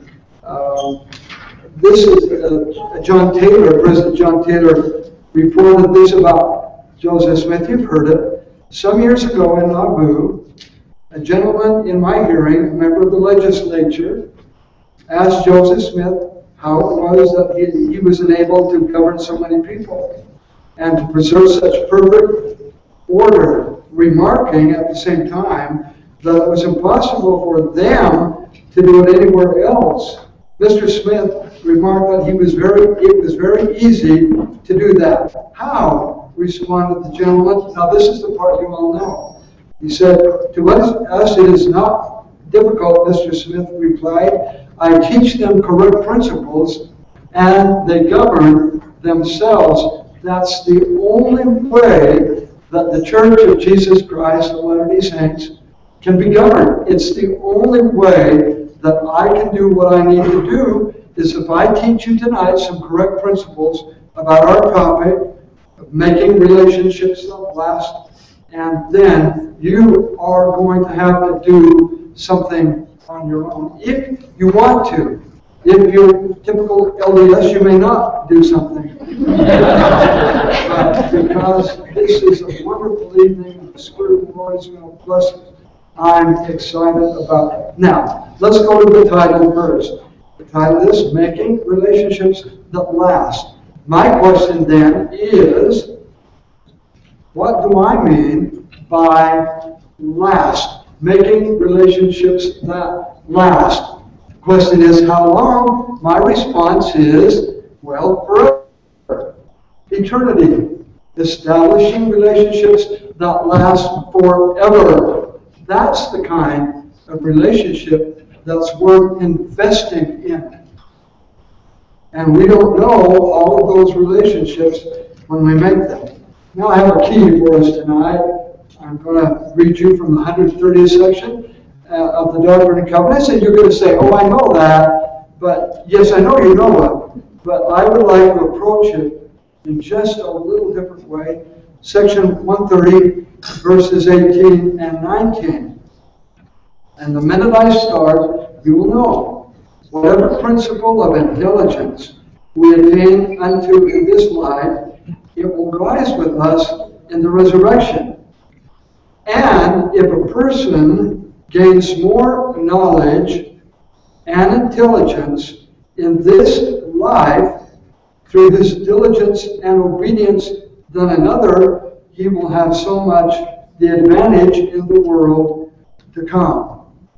This is John Taylor, President John Taylor, reported this about Joseph Smith. You've heard it. Some years ago in Nauvoo, a gentleman in my hearing, a member of the legislature, asked Joseph Smith how it was that he was enabled to govern so many people and to preserve such perfect order, remarking at the same time that it was impossible for them to do it anywhere else. Mr. Smith remarked that it was very easy to do that. How? Responded the gentleman. Now this is the part you all know. He said, to us it is not difficult, Mr. Smith replied. I teach them correct principles and they govern themselves. That's the only way that the Church of Jesus Christ of Latter-day Saints can be governed. It's the only way that I can do what I need to do is if I teach you tonight some correct principles about our topic of making relationships that last, and then you are going to have to do something on your own. If you want to. If you're typical LDS, you may not do something. But because this is a wonderful evening, and the Spirit of the Lord is going to bless us, I'm excited about it. Now, let's go to the title first. The title is Making Relationships That Last. My question then is, what do I mean by last? Making relationships that last. The question is, how long? My response is, well, forever. Eternity. Establishing relationships that last forever. That's the kind of relationship that's worth investing in. And we don't know all of those relationships when we make them. Now I have a key for us tonight. I'm going to read you from the 130th section of the Doctrine and Covenants, and you're going to say, oh, I know that, but yes, I know you know it, but I would like to approach it in just a little different way. Section 130, verses 18 and 19. And the minute I start, you will know, whatever principle of intelligence we attain unto in this life, it will rise with us in the resurrection. And if a person gains more knowledge and intelligence in this life through his diligence and obedience than another, he will have so much the advantage in the world to come.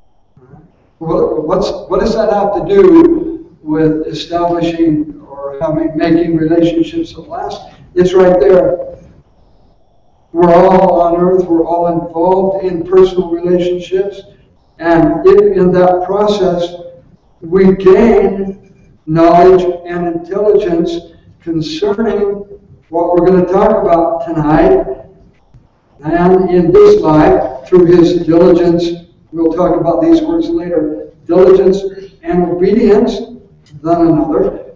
What does that have to do with establishing or making relationships that last? It's right there. We're all on earth, we're all involved in personal relationships, and if in that process we gain knowledge and intelligence concerning what we're going to talk about tonight, and in this life, through his diligence, we'll talk about these words later, diligence and obedience than another,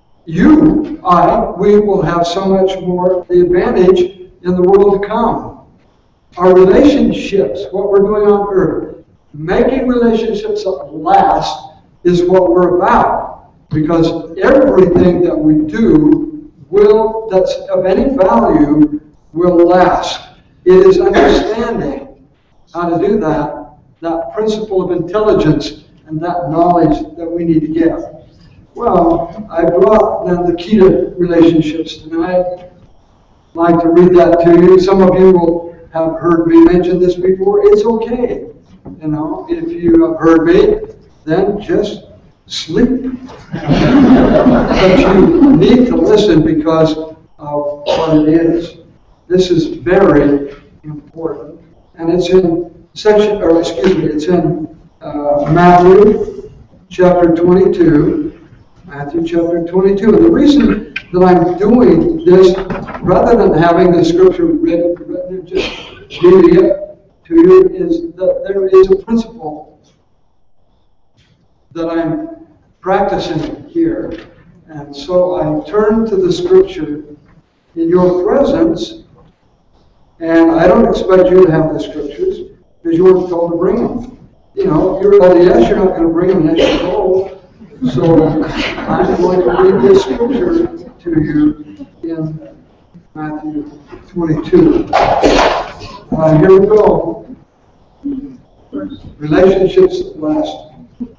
we will have so much more the advantage in the world to come. Our relationships, what we're doing on earth, making relationships last is what we're about. Because everything that we do that's of any value will last. It is understanding how to do that principle of intelligence and that knowledge that we need to get. Well, I brought then the key to relationships tonight. I'd like to read that to you. Some of you will have heard me mention this before. It's okay. If you have heard me, then just sleep. But you need to listen because of what it is. This is very important. And it's in it's in Matthew chapter 22. Matthew chapter 22. And the reason that I'm doing this, rather than having the scripture written and just reading it to you, is that there is a principle that I'm practicing here. And so I turn to the scripture in your presence, and I don't expect you to have the scriptures, because you weren't told to bring them. You're LDS, you're not going to bring them unless you're told. So I'm going to read this scripture to you in Matthew 22. Here we go. Relationships that last.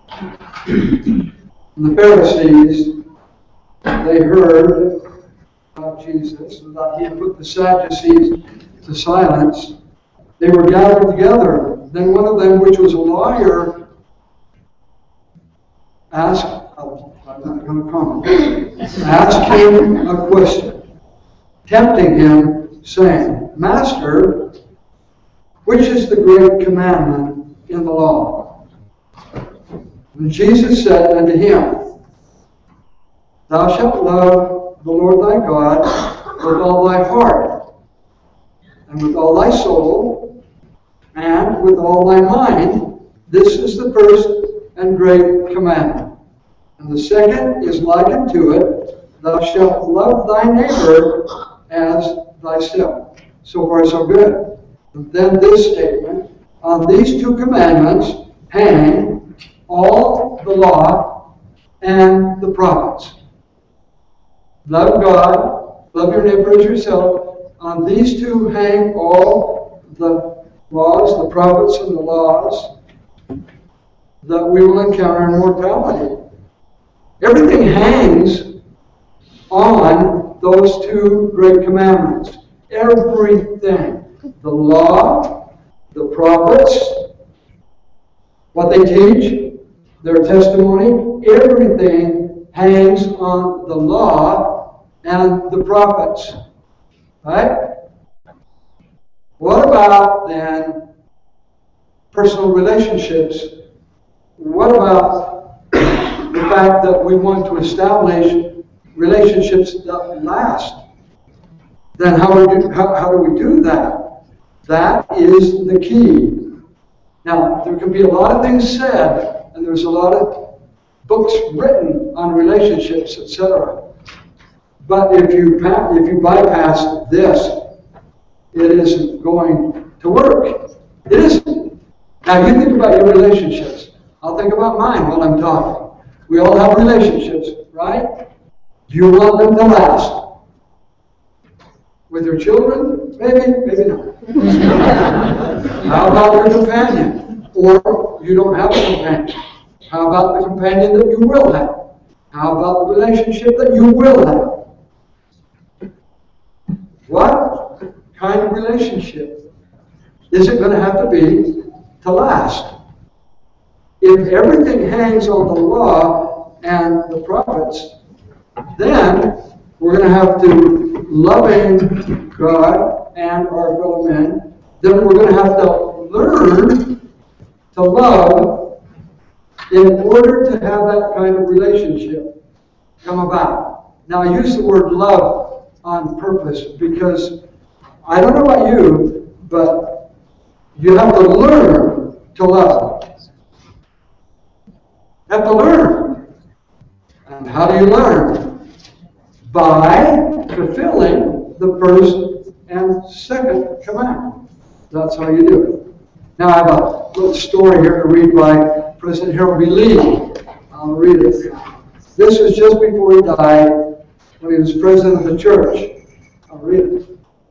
The Pharisees, they heard about Jesus and that he had put the Sadducees to silence. They were gathered together. Then one of them, which was a lawyer, asked him a question, tempting him, saying, Master, which is the great commandment in the law? And Jesus said unto him, Thou shalt love the Lord thy God with all thy heart, and with all thy soul, and with all thy mind. This is the first and great commandment. And the second is like unto it, Thou shalt love thy neighbor as thyself. So far, so good. And then this statement, on these two commandments hang all the law and the prophets. Love God, love your neighbor as yourself. On these two hang all the laws, the prophets and the laws that we will encounter in mortality. Everything hangs on those two great commandments. Everything. The law, the prophets, what they teach, their testimony, everything hangs on the law and the prophets. Right? What about then personal relationships? What about the fact that we want to establish relationships that last? Then how do we do that? That is the key. Now, there can be a lot of things said, and there's a lot of books written on relationships, etc. But if you bypass this, it isn't going to work. It isn't. Now you think about your relationships. I'll think about mine while I'm talking. We all have relationships, right? Do you want them to last? With your children? Maybe, maybe not. How about your companion? Or you don't have a companion. How about the companion that you will have? How about the relationship that you will have? What kind of relationship is it going to have to be to last? If everything hangs on the law and the prophets, then we're going to have to loving God and our fellow men. Then we're going to have to learn to love in order to have that kind of relationship come about. Now, I use the word love on purpose because I don't know about you, but you have to learn to love. You have to learn. And how do you learn? By fulfilling the first and second commandment. That's how you do it. Now, I have a little story here to read by President Harold B. Lee. I'll read it. This was just before he died, when he was president of the church. I'll read it.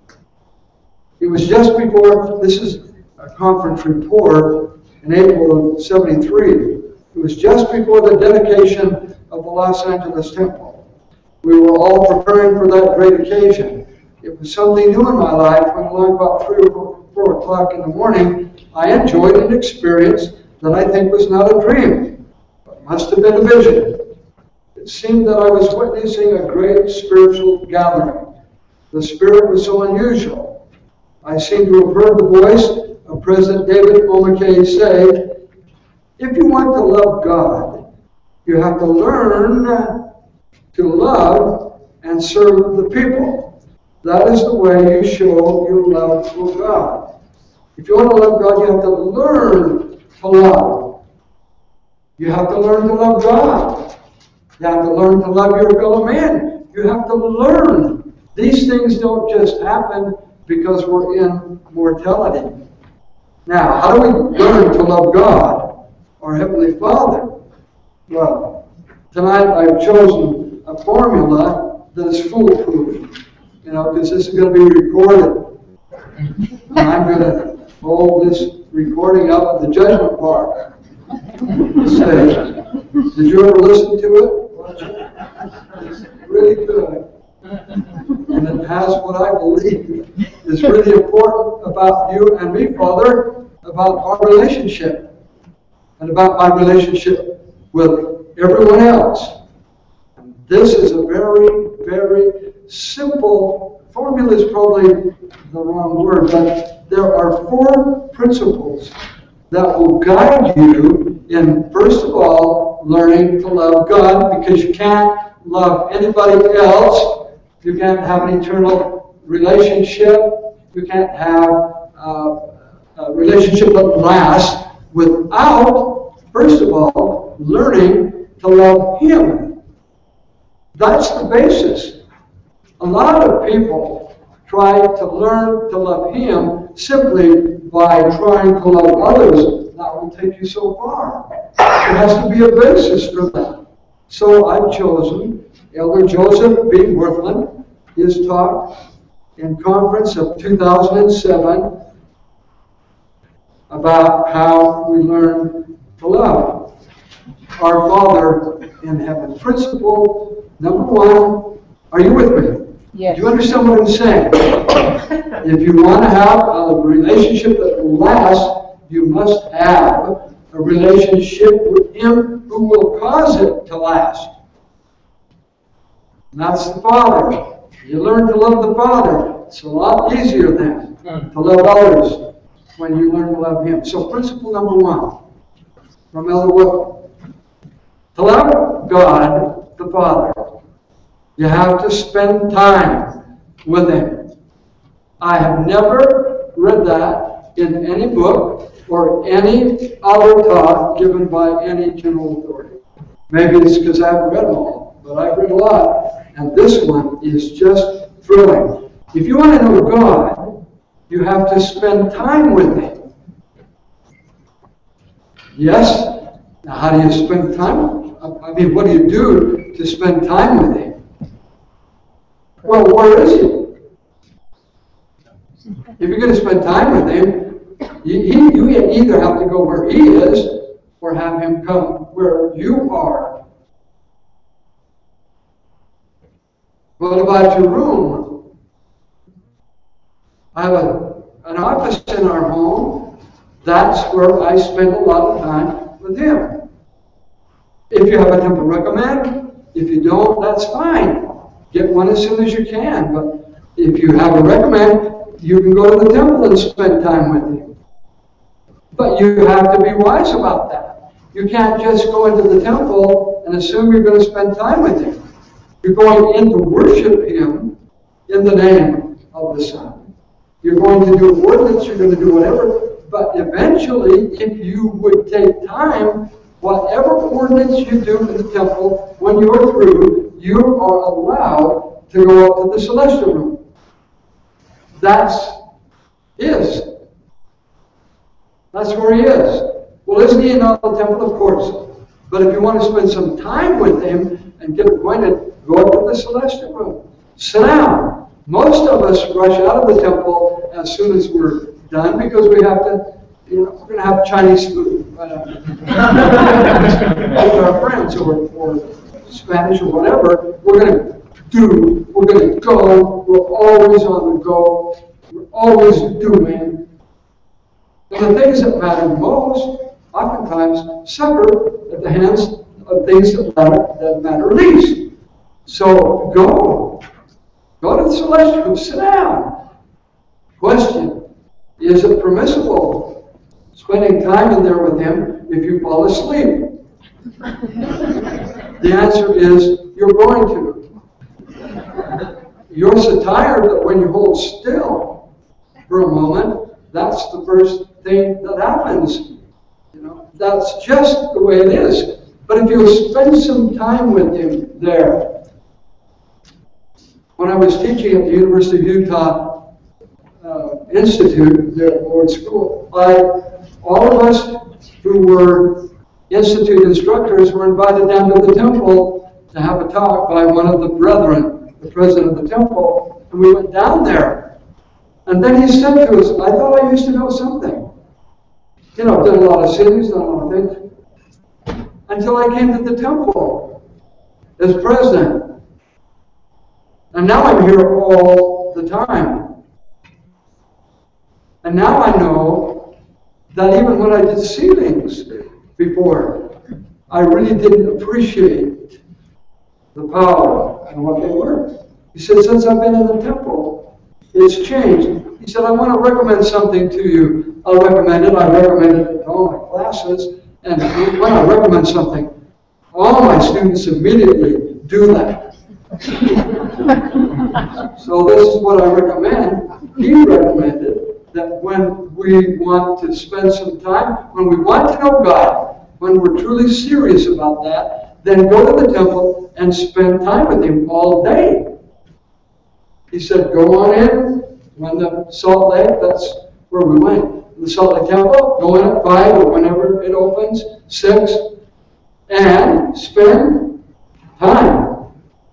It was just before, this is a conference report in April of '73. It was just before the dedication of the Los Angeles Temple. We were all preparing for that great occasion. It was something new in my life when along about 3 or 4 o'clock in the morning, I enjoyed an experience that I think was not a dream, but must have been a vision. It seemed that I was witnessing a great spiritual gathering. The spirit was so unusual. I seemed to have heard the voice of President David O. McKay say, "If you want to love God, you have to learn to love and serve the people. That is the way you show your love for God. If you want to love God, you have to learn to love. You have to learn to love God. You have to learn to love your fellow man. You have to learn. These things don't just happen because we're in mortality. Now, how do we learn to love God, our Heavenly Father? Well, tonight I've chosen a formula that is foolproof, because this is going to be recorded. And I'm going to hold this recording up at the judgment bar. Say, did you ever listen to it? It's really good. And it has what I believe is really important about you and me, Father, about our relationship and about my relationship with everyone else. And this is a very, very simple formula, is probably the wrong word, but there are 4 principles that will guide you in, first of all, learning to love God, because you can't love anybody else. You can't have an eternal relationship. You can't have a relationship that lasts without, first of all, learning to love Him. That's the basis. A lot of people try to learn to love Him simply by trying to love others. That will take you so far. There has to be a basis for that. So I've chosen Elder Joseph B. Worthland. His talk in conference of 2007 about how we learn to love our Father in heaven. Principle number 1, are you with me? Yes. Do you understand what I'm saying? If you want to have a relationship that will last, you must have a relationship with Him who will cause it to last. And that's the Father. You learn to love the Father. It's a lot easier then to love others when you learn to love Him. So principle number 1 from Elder Whittle. To love God, the Father, you have to spend time with Him. I have never read that in any book or any other talk given by any general authority. Maybe it's because I haven't read them all, but I've read a lot. And this one is just thrilling. If you want to know God, you have to spend time with Him. Yes? Now, how do you spend time? I mean, what do you do to spend time with Him? Well, where is He? If you're going to spend time with Him, you either have to go where He is or have Him come where you are. What about your room? I have an office in our home. That's where I spend a lot of time with Him. If you have a temple, recommend. If you don't, that's fine. Get one as soon as you can. But if you have a recommend, you can go to the temple and spend time with Him. But you have to be wise about that. You can't just go into the temple and assume you're going to spend time with Him. You're going in to worship Him in the name of the Son. You're going to do ordinance, you're going to do whatever. But eventually, if you would take time, whatever ordinance you do in the temple, when you're through, you are allowed to go up to the celestial room. That's where He is. Well, isn't He in the temple? Of course. But if you want to spend some time with Him and get acquainted, go up to the celestial room. Sit down. Most of us rush out of the temple as soon as we're done because we have to, we're going to have Chinese food with our friends or Spanish or whatever. We're going to go. We're always on the go. We're always doing. And the things that matter most, oftentimes, suffer at the hands of things that matter least. So go to the celestial room, sit down. Question, is it permissible spending time in there with Him if you fall asleep? The answer is, you're going to. You're so tired that when you hold still for a moment, that's the first thing that happens. That's just the way it is. But if you spend some time with Him there. When I was teaching at the University of Utah Institute, their board school, all of us who were institute instructors were invited down to the temple to have a talk by one of the brethren, the president of the temple, and we went down there. And then he said to us, I thought I used to know something. Did a lot of cities, done a lot of things. Until I came to the temple as president. And now I'm here all the time. And now I know that even when I did ceilings before, I really didn't appreciate the power and what they were. He said, since I've been in the temple, it's changed. He said, I want to recommend something to you. I'll recommend it. I recommend it to all my classes. And when I recommend something, all my students immediately do that. So this is what I recommend. He recommended that when we want to spend some time, when we want to know God, when we're truly serious about that, then go to the temple and spend time with Him all day. He said, go on in. When the Salt Lake, that's where we went. The Salt Lake Temple, go in at 5 or whenever it opens, 6, and spend time.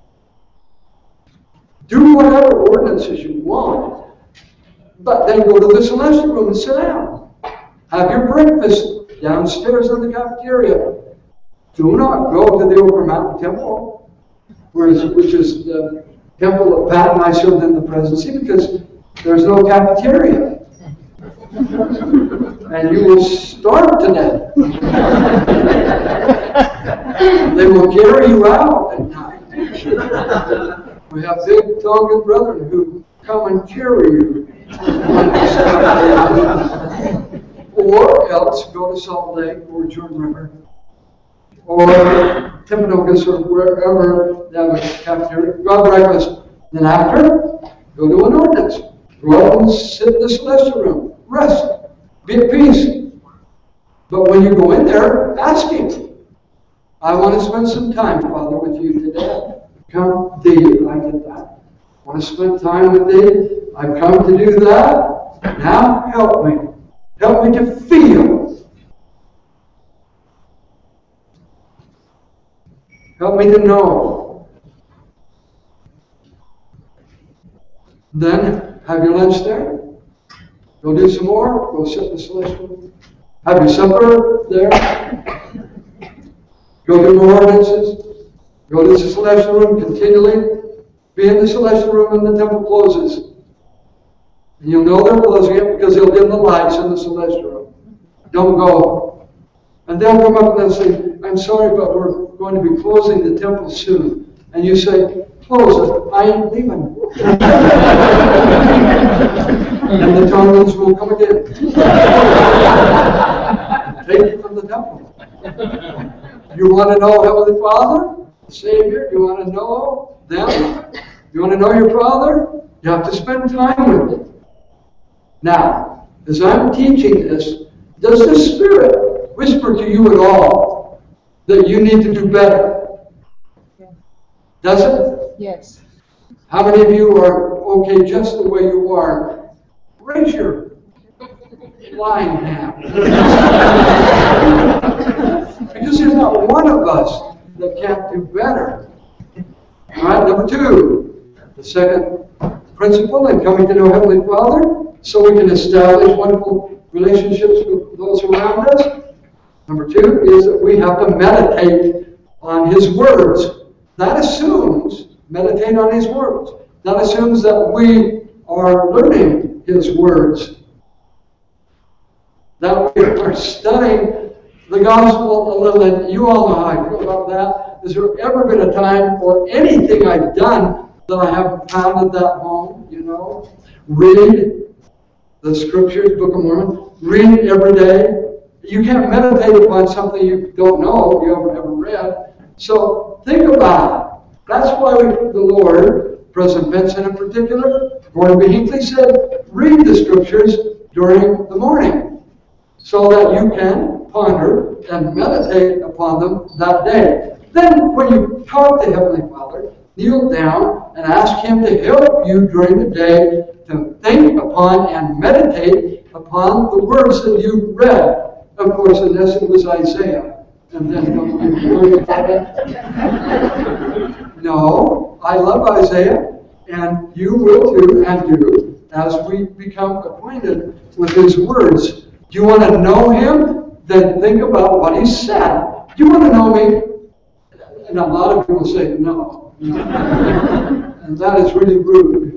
Do whatever ordinances you want, but then go to the celestial room and sit down. Have your breakfast downstairs in the cafeteria. Do not go to the Over Mountain Temple, which is the temple that Pat and I served in the presidency, because there's no cafeteria. And you will starve to death. They will carry you out at night. We have big tongued brethren who come and carry you. Or else go to Salt Lake or Jordan River or Timpanogos or wherever they have a cafeteria. Go have breakfast. Then after, go to an ordinance. Go out and sit in the celestial room. Rest. Be at peace. But when you go in there, ask Him. I want to spend some time, Father, with you today. come thee. I get that. I want to spend time with thee. I've come to do that. Now help me. Help me to feel. Help me to know. Then have your lunch there. Go do some more. Go sit in the celestial room. Have your supper there. Go do more ordinances. Go to the celestial room continually. Be in the celestial room when the temple closes. And you'll know they're closing it because they'll dim the lights in the celestial room. Don't go. And they'll come up and they'll say, I'm sorry, but we're going to be closing the temple soon. And you say, close it. I ain't leaving. And the tongues will come again. Take you from the temple. You want to know Heavenly Father, the Savior? You want to know them? You want to know your Father? You have to spend time with Him. Now, as I'm teaching this, does the Spirit whisper to you at all that you need to do better? Does it? Yes. How many of you are okay just the way you are? Raise your lying hand. Because there's not one of us that can't do better. All right, number two, the second principle in coming to know Heavenly Father, so we can establish wonderful relationships with those around us. Number two is that we have to meditate on His words. That assumes, meditate on His words. That assumes that we are learning His words. That we are studying the gospel a little, and you all know how I feel about that. Has there ever been a time or anything I've done that I haven't pounded that home, you know? Read the Scriptures, Book of Mormon. Read it every day. You can't meditate upon something you don't know, you haven't ever read. So think about it. That's why the Lord, President Benson in particular, Gordon B. Hinckley said, read the Scriptures during the morning so that you can ponder and meditate upon them that day. Then when you talk to Heavenly Father, kneel down and ask Him to help you during the day to think upon and meditate upon the words that you read. Of course, in this it was Isaiah. And then no, I love Isaiah, and you will too, and do, as we become acquainted with His words. Do you want to know Him? Then think about what He said. Do you want to know me? And a lot of people say no. And that is really rude.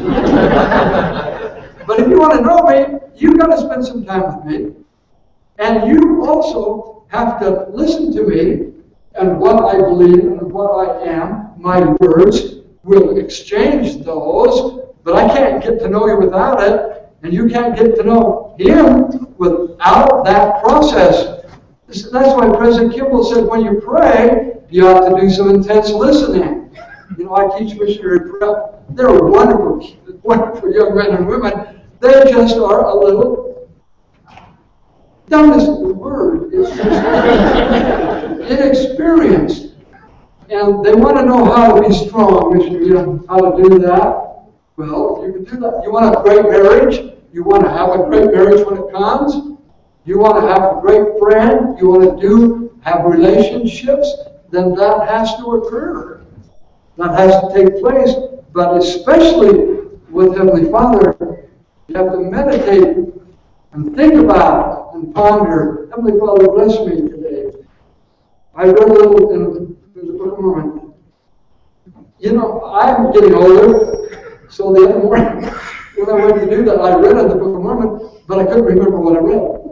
But if you want to know me, you've got to spend some time with me. And you also have to listen to me and what I believe and what I am. My words will exchange those, but I can't get to know you without it, and you can't get to know Him without that process. That's why President Kimball said when you pray, you have to do some intense listening. You know, I teach missionary prep. They're wonderful, wonderful young men and women. They just are a little dumb is the word. It's just inexperienced. And they want to know how to be strong. You know, how to do that. Well, you can do that. You want a great marriage? You want to have a great marriage when it comes? You want to have a great friend? You want to have relationships? Then that has to occur. That has to take place. But especially with Heavenly Father, you have to meditate and think about and ponder. Heavenly Father, bless me today. I read a little in the Book of Mormon. You know, I'm getting older, so the other morning when I went to do that, I read in the Book of Mormon, but I couldn't remember what I read.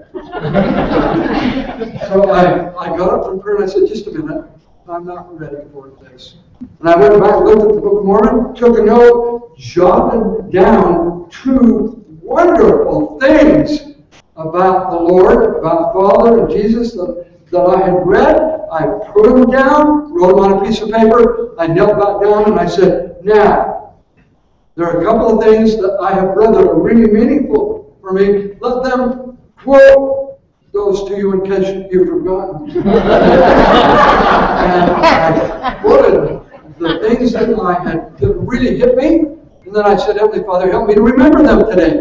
So I got up from prayer and I said, just a minute, I'm not ready for this. And I went back, looked at the Book of Mormon, took a note, jotted down 2 wonderful things about the Lord, about Father and Jesus that I had read. I put them down, wrote them on a piece of paper. I knelt back down and I said, now, there are a couple of things that I have read that are really meaningful for me. Let them quote those to you in case you've forgotten. And I quoted the things that that really hit me, and then I said, Heavenly Father, help me to remember them today.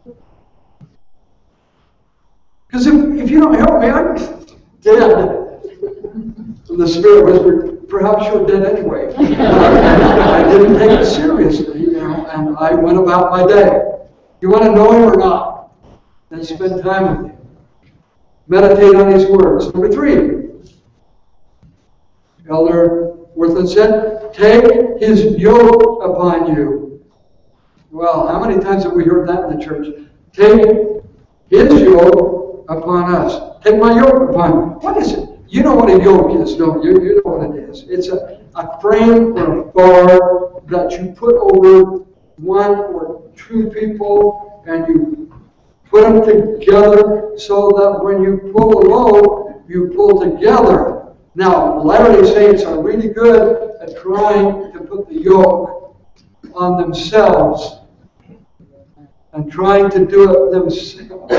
Because if you don't help me, I'm dead. And the Spirit whispered, perhaps you're dead anyway. I didn't take it seriously, and I went about my day. You want to know Him or not? Then spend time with Him. Meditate on His words. Number 3. Elder Worthland said, take His yoke upon you. Well, how many times have we heard that in the church? Take His yoke upon us. Take my yoke upon you. What is it? You know what a yoke is, don't you? You know what it is. It's a frame or a bar that you put over one or two people, and you put them together so that when you pull a load, you pull together. Now, Latter-day Saints are really good at trying to put the yoke on themselves and trying to do it themselves.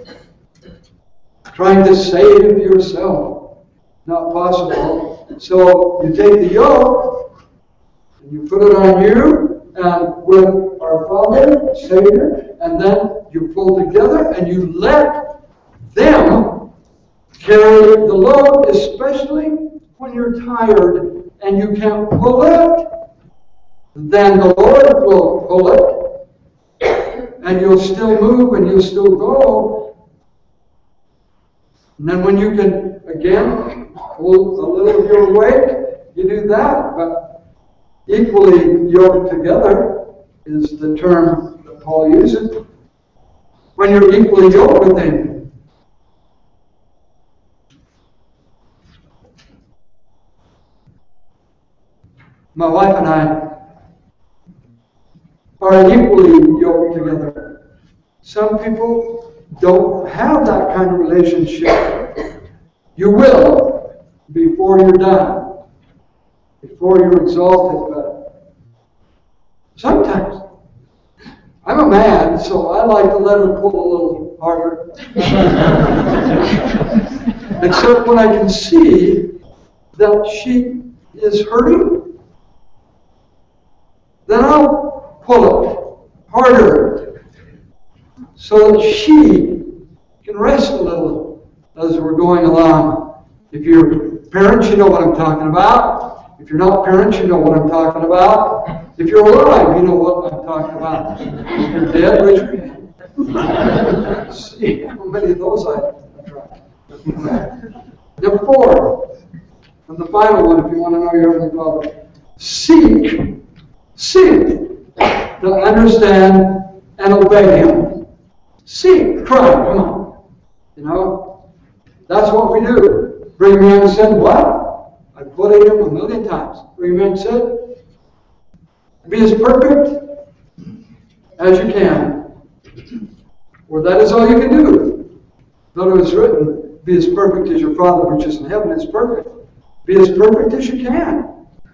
Trying to save yourself. Not possible. So you take the yoke and you put it on you and with our Father, Savior, and then you pull together and you let them carry the load, especially when you're tired and you can't pull it. Then the Lord will pull it, and you'll still move and you'll still go. And then when you can, again, pull a little of your weight, you do that. But equally yoked together is the term that Paul uses. When you're equally yoked with Him. My wife and I are equally yoked together. Some people don't have that kind of relationship. You will before you're done, before you're exalted. But sometimes, I'm a man, so I like to let her pull a little harder. Except when I can see that she is hurting, then I'll pull it harder so that she can rest a little as we're going along. If you're parents, you know what I'm talking about. If you're not parents, you know what I'm talking about. If you're alive, you know what I'm talking about. If you're dead, raise your hand. See how many of those I tried. Number 4, and the final one, if you want to know your Heavenly Father. Seek to understand and obey Him. Seek, try, come on. You know, that's what we do. Brigham Young said, what? I quoted him a million times. Brigham Young said, be as perfect as you can. Or that is all you can do. Though it is written, be as perfect as your Father which is in heaven is perfect. Be as perfect as you can.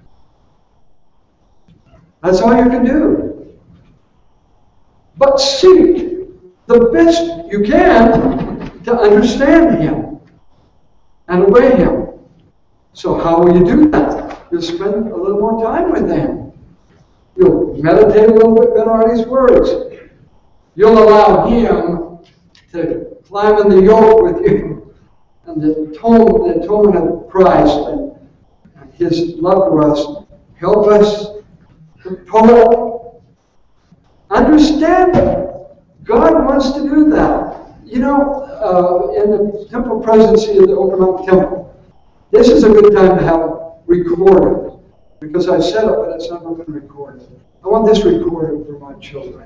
That's all you can do. But seek the best you can to understand Him and obey Him. So how will you do that? You'll spend a little more time with Him. You'll meditate a little bit better on His words. You'll allow Him to climb in the yoke with you and the atonement of Christ and His love for us. Help us to pull. Understand that God wants to do that. You know, in the temple presidency of the Open Mountain Temple, this is a good time to have it recorded, because I've said it, but it's never been recorded. I want this recorded for my children.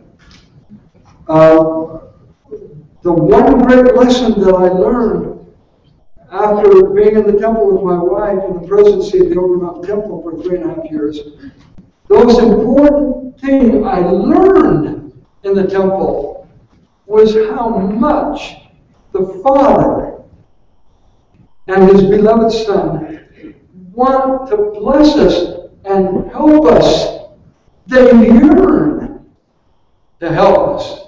The one great lesson that I learned after being in the temple with my wife in the presidency of the Open Mountain Temple for 3.5 years, the most important thing I learned in the temple was how much the Father and His beloved Son want to bless us and help us. They yearn to help us.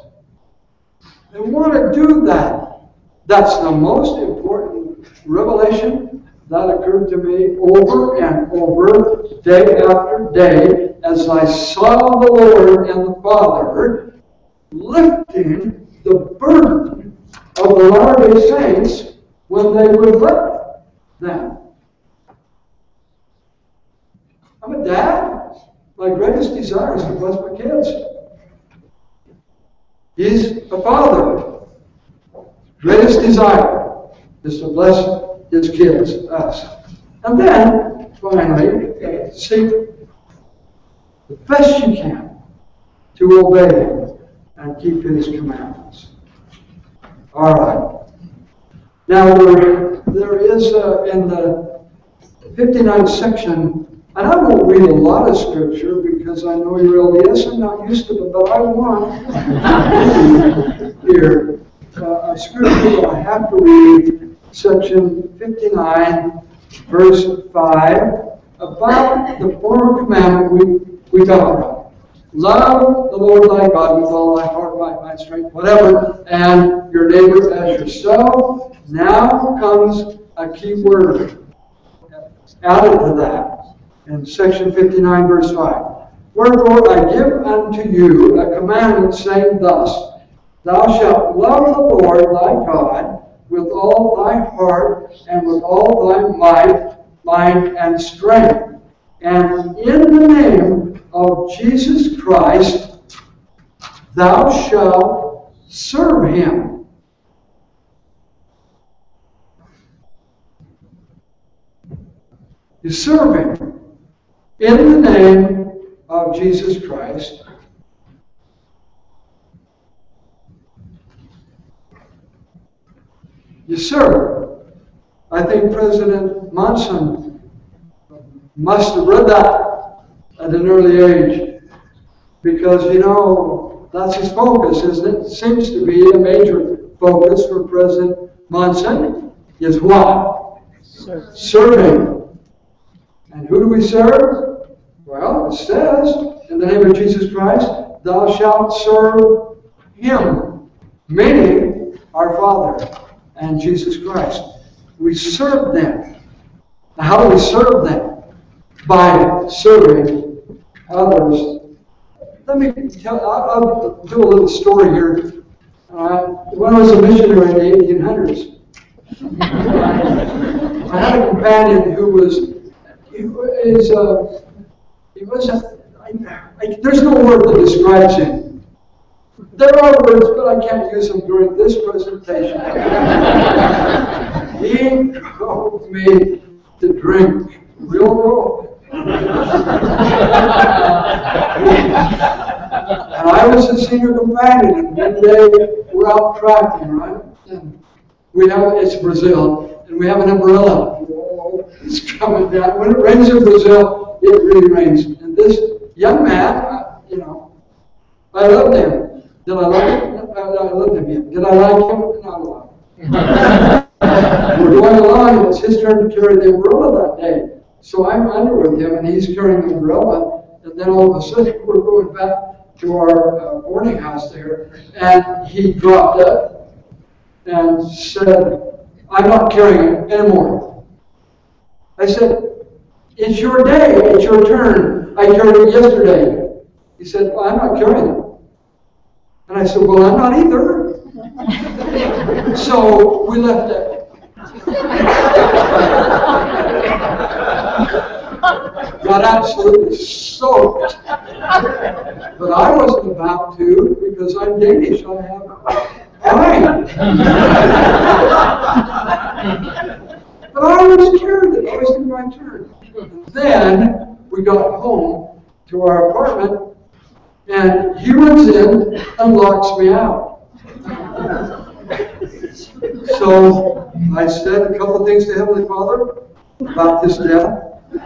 They want to do that. That's the most important revelation that occurred to me over and over, day after day, as I saw the Lord and the Father lifting the burden of the Latter-day Saints when they would lift them. I'm a dad. My greatest desire is to bless my kids. He's a father. Greatest desire is to bless his kids, us. And then, finally, seek the best you can to obey him and keep his commandments. All right. Now, there is in the 59th section, and I won't read a lot of scripture because I know you're LDS, I'm not used to it, but I want here a scripture that I have to read, section 59, verse 5, about the fourth commandment we talked about. Love the Lord thy God with all thy heart, might, mind, strength, whatever, and your neighbor as yourself. Now comes a key word added to that in section 59, verse 5. Wherefore I give unto you a commandment, saying thus, Thou shalt love the Lord thy God with all thy heart and with all thy might, mind, and strength. And in the name of Jesus Christ, thou shalt serve him. You serve him in the name of Jesus Christ. You serve. I think President Monson must have read that at an early age, because, you know, that's his focus, isn't it? It seems to be a major focus for President Monson is what? Serving. And who do we serve? Well, it says, in the name of Jesus Christ, thou shalt serve him, meaning our Father and Jesus Christ. We serve them. Now, how do we serve them? By serving others. Let me tell, I'll do a little story here. When I was a missionary in the 1800s, I had a companion who was, there's no word that describes him. There are words, but I can't use them during this presentation. He drove me to drink real low. And I was his senior companion, and one day we're out tracking, right? And it's Brazil, and we have an umbrella. Whoa, it's coming down. When it rains in Brazil, it really rains. And this young man, I loved him. Did I love him? I loved him. Did I like him? Not a lot. We're going along, and it's his turn to carry the umbrella that day. So I'm under with him, and he's carrying the umbrella. And then all of a sudden, we're going back to our boarding house there, and he dropped it and said, I'm not carrying it anymore. I said, it's your day, it's your turn. I carried it yesterday. He said, well, I'm not carrying it. And I said, well, I'm not either. So we left it. Got absolutely soaked. But I wasn't about to, because I'm Danish. I have wine. But I was carried it. I was in my turn. Then we got home to our apartment, and he runs in and locks me out. So I said a couple of things to Heavenly Father about his death.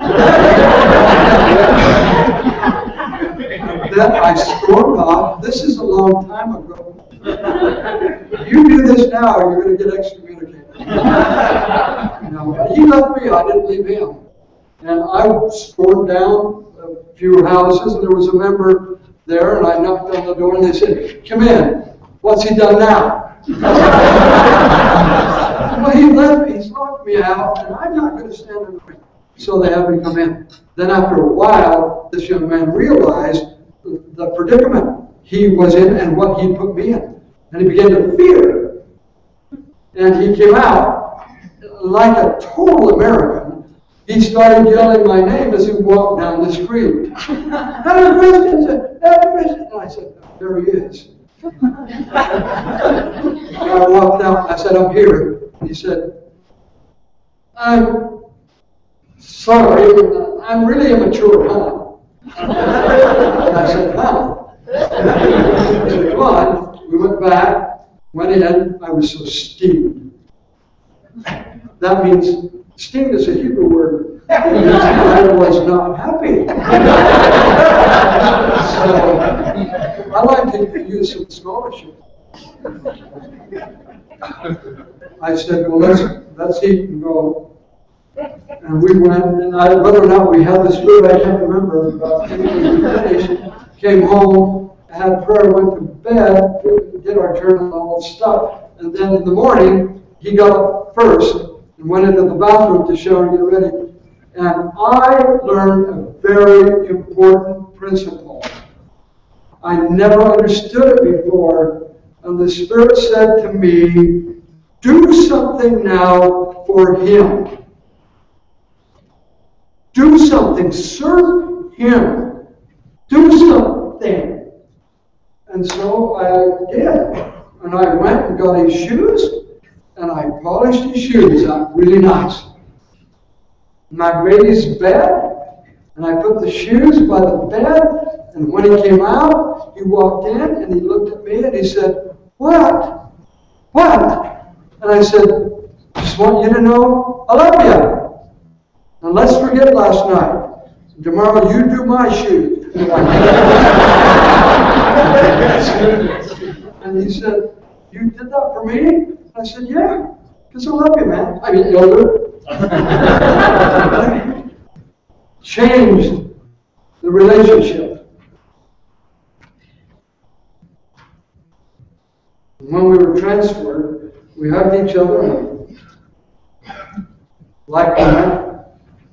Then I stormed off. This is a long time ago. You do this now, you're going to get excommunicated. He left me, I didn't leave him. And I stormed down a few houses, and there was a member there, and I knocked on the door, and they said, come in. What's he done now? Well, he left me. He's locked put me out, and I'm not going to stand in the ring. So they had me come in. Then after a while, this young man realized the predicament he was in and what he put me in. And he began to fear. And he came out like a total American. He started yelling my name as he walked down the street. "A Christensen! A Christensen!" And I said, "There he is." I walked out. I said, "I'm here." He said, "I'm sorry, I'm really immature, huh?" And I said, "Huh?" He said, "Come on." We went back, went in. I was so steamed. That means, steamed is a Hebrew word. It means I was not happy. So, I like to use some scholarship. I said, "Well, let's eat and go." And we went, and whether or not we had this food, I can't remember. But anyway, we finished, came home, had prayer, went to bed, did our journal, all that stuff. And then in the morning, he got up first and went into the bathroom to shower and get ready. And I learned a very important principle. I never understood it before. And the Spirit said to me, "Do something now for Him. Do something. Serve Him. Do something." And so I did. And I went and got his shoes, and I polished his shoes up really nice. And I made his bed, and I put the shoes by the bed, and when he came out, he walked in, and he looked at me, and he said, "What? What?" And I said, "Just want you to know I love you. And let's forget last night. Tomorrow you do my shoes." And he said, "You did that for me?" I said, "Yeah, because I love you, man." I mean, elder. Changed the relationship. When we were transferred, we hugged each other like that.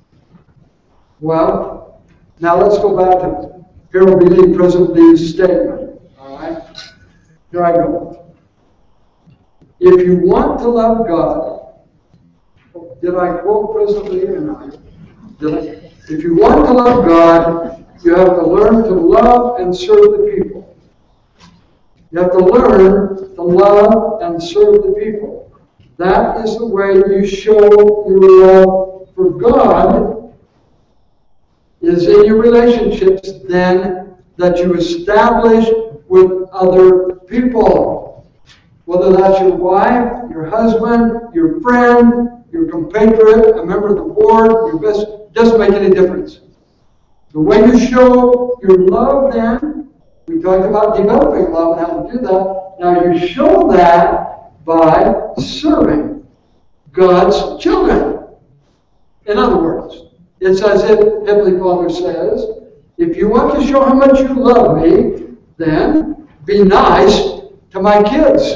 Well, now let's go back to Harold B. Lee, President Lee's statement. All right? Here I go. If you want to love God, did I quote President Lee or not? Did I? If you want to love God, you have to learn to love and serve the people. You have to learn to love and serve the people. That is the way you show your love for God, is in your relationships then that you establish with other people. Whether that's your wife, your husband, your friend, your compatriot, a member of the board, your best, doesn't make any difference. The way you show your love then, we talked about developing love and how to do that. Now you show that by serving God's children. In other words, it's as if Heavenly Father says, if you want to show how much you love me, then be nice to my kids,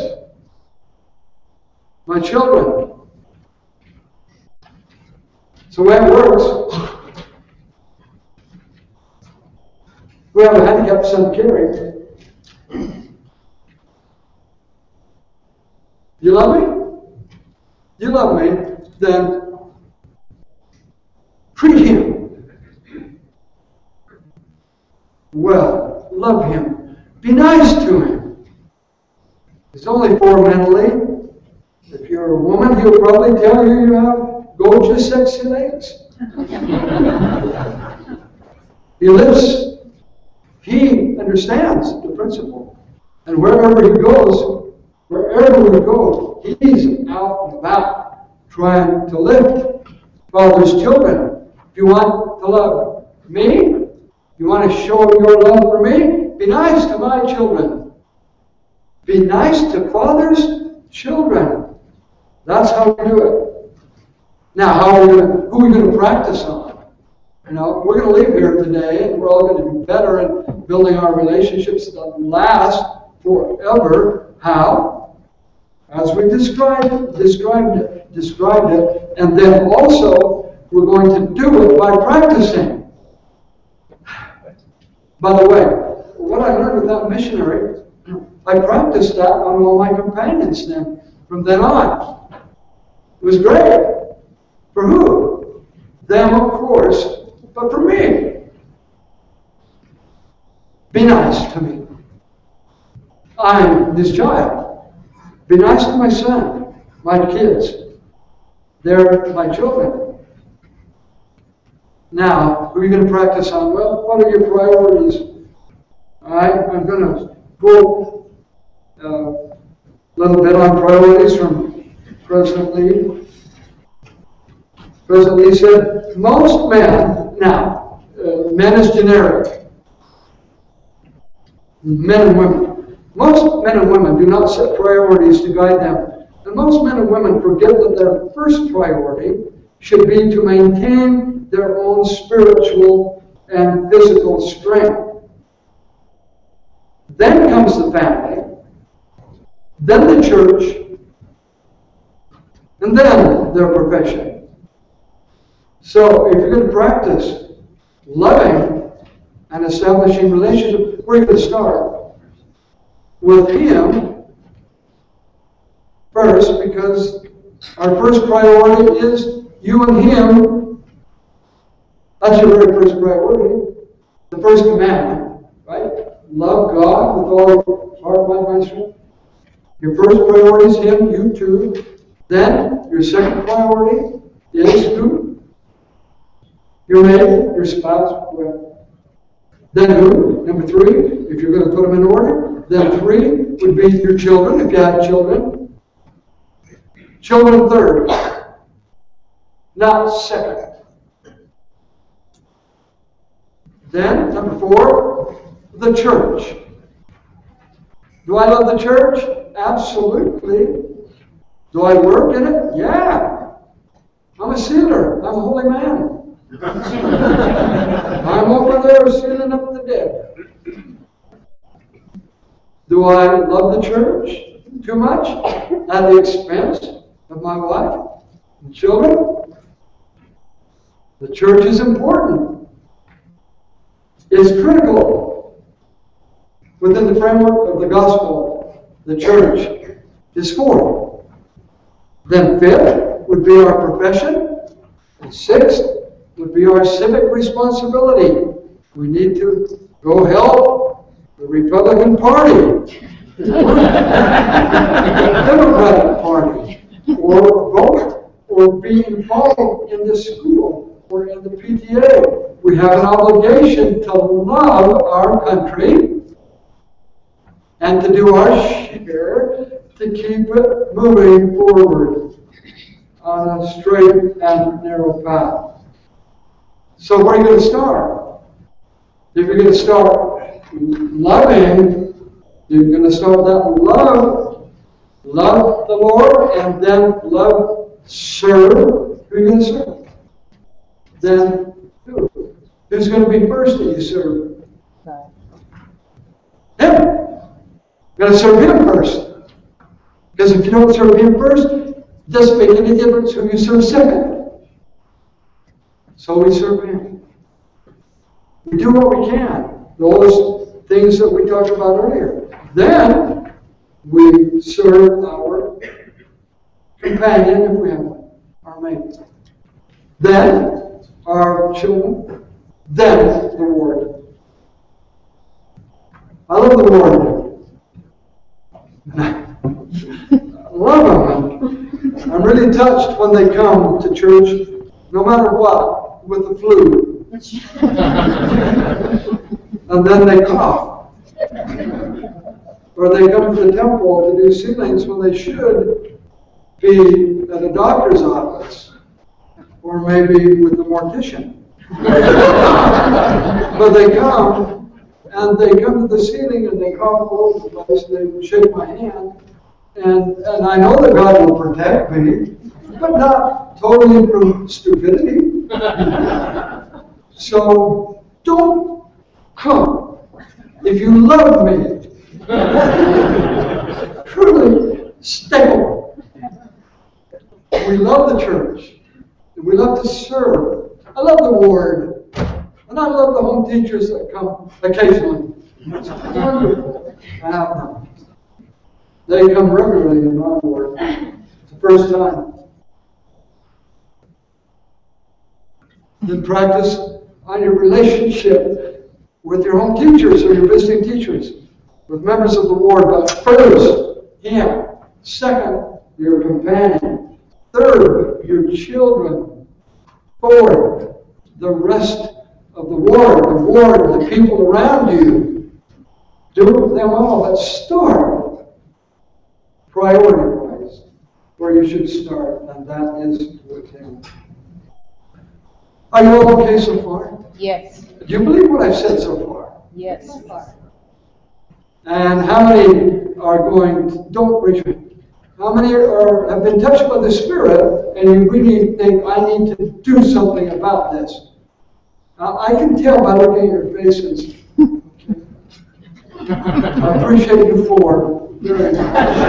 my children. It's the way it works. We have a handicapped son, Carrie. You love me? You love me, then treat him well. Love him. Be nice to him. He's only 4 mentally. If you're a woman, he'll probably tell you you have gorgeous, sexy legs. He understands the principle. And wherever he goes, he's out and about trying to lift Father's children. If you want to love me, you want to show your love for me, be nice to my children. Be nice to Father's children. That's how we do it. Now, who are we going to practice on? You know, we're going to leave here today, and we're all going to be better in building our relationships that last forever. How? as we described it, and then also we're going to do it by practicing. By the way, what I learned with that missionary, I practiced that on all my companions then, from then on. It was great. For who? Them, of course, but for me. Be nice to me. I'm his child. Be nice to my son, my kids. They're my children. Now, who are you going to practice on? Well, what are your priorities? All right, I'm going to quote a little bit on priorities from President Lee. President Lee said, most men, now, men is generic, men and women. Most men and women do not set priorities to guide them. And most men and women forget that their first priority should be to maintain their own spiritual and physical strength. Then comes the family, then the church, and then their profession. So if you're going to practice loving and establishing relationships, where are you going to start? With Him first, because our first priority is you and Him. That's your very first priority. The first commandment, right? Love God with all your heart, mind, and strength. Your first priority is Him, you too. Then your second priority is who? Your mate, your spouse, whoever. Then who? Number 3, if you're going to put them in order. Then 3 would be your children, if you have children. Children third, not second. Then, number 4, the church. Do I love the church? Absolutely. Do I work in it? Yeah. I'm a sealer. I'm a holy man. I'm over there sealing up the dead. Do I love the church too much at the expense of my wife and children? The church is important. It's critical within the framework of the gospel. The church is for. Then 5th would be our profession. And 6th would be our civic responsibility. We need to go help the Republican Party, the Democratic Party, or vote, or be involved in the school, or in the PTA. We have an obligation to love our country and to do our share to keep it moving forward on a straight and narrow path. So where are you going to start? If you're going to start loving, you're going to start that love the Lord, and then serve. Who are you going to serve? Then who's going to be first that you serve? Him. You're going to serve Him first. Because if you don't serve Him first, it doesn't make any difference who you serve second. So we serve Him. We do what we can. Those things that we talked about earlier. Then we serve our companion, if we have one, our mate. Then our children. Then the Lord. I love the Lord. I love them. I'm really touched when they come to church, no matter what, with the flu. And then they cough. Or they come to the temple to do sealings when they should be at a doctor's office. Or maybe with the mortician. But they come, and they come to the ceiling, and they cough all over the place, and they shake my hand. And I know that God will protect me, but not totally from stupidity. So don't come. If you love me, truly stay home. we love the church, and we love to serve. I love the Word, and I love the home teachers that come occasionally. It's wonderful to have them. They come regularly in my ward. It's the first time. Then practice on your relationship with your home teachers or your visiting teachers, with members of the ward. But first, him. Second, your companion. Third, your children. Fourth, the rest of the ward, the people around you. Do them all, but start priority-wise where you should start, and that is with him. Are you all okay so far? Yes. Do you believe what I've said so far? Yes. And how many are going, don't raise your hand. How many have been touched by the Spirit and you really think, I need to do something about this? Now, I can tell by looking at your faces. I appreciate you for very much.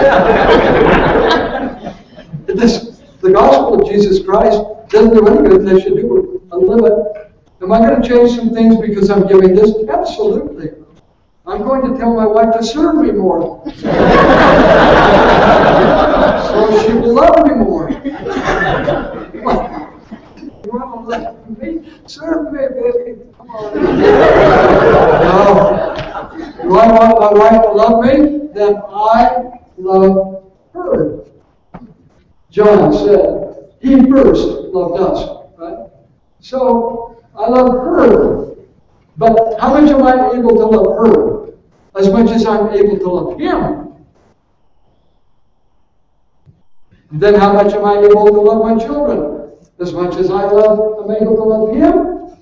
The gospel of Jesus Christ doesn't do any good unless you do it and live it. Am I going to change some things because I'm giving this? Absolutely. I'm going to tell my wife to serve me more. So she will love me more. You want to let me? Serve me, baby. Come on. No. Do I want my wife to love me? Then I love her. John said, he first loved us. Right? So, I love her. But how much am I able to love her? As much as I'm able to love him. Then how much am I able to love my children? As much as I'm able to love him,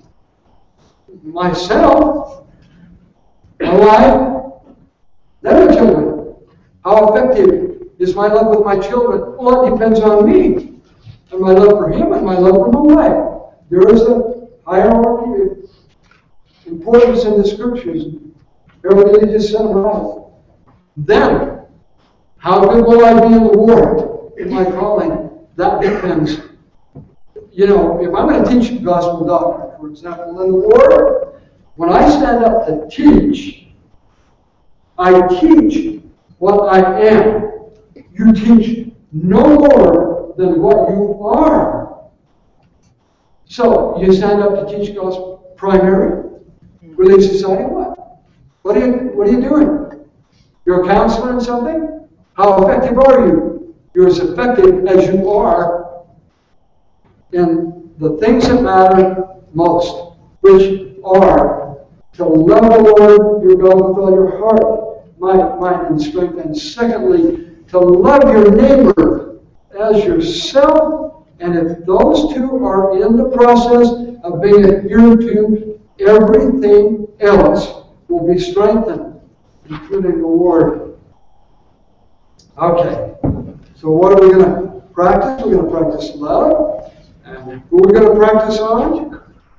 myself, my wife, then my children. How effective is my love with my children? Well, it depends on me. And my love for him and my love for my wife. There is a hierarchy of importance in the scriptures. Everybody just said them right. Then, how good will I be in the ward in my calling? That depends. You know, if I'm going to teach gospel doctrine, for example, in the ward, when I stand up to teach, I teach what I am. You teach no more than what you are. So, you stand up to teach gospel primary, Relief Society, what? What are you doing? You're a counselor in something? How effective are you? You're as effective as you are in the things that matter most, which are to love the Lord your God with all your heart, mind, and strength, and secondly, to love your neighbor as yourself. And if those two are in the process of being adhered to, everything else will be strengthened, including the Word. Okay, so what are we going to practice? We're going to practice love. And who are we going to practice on?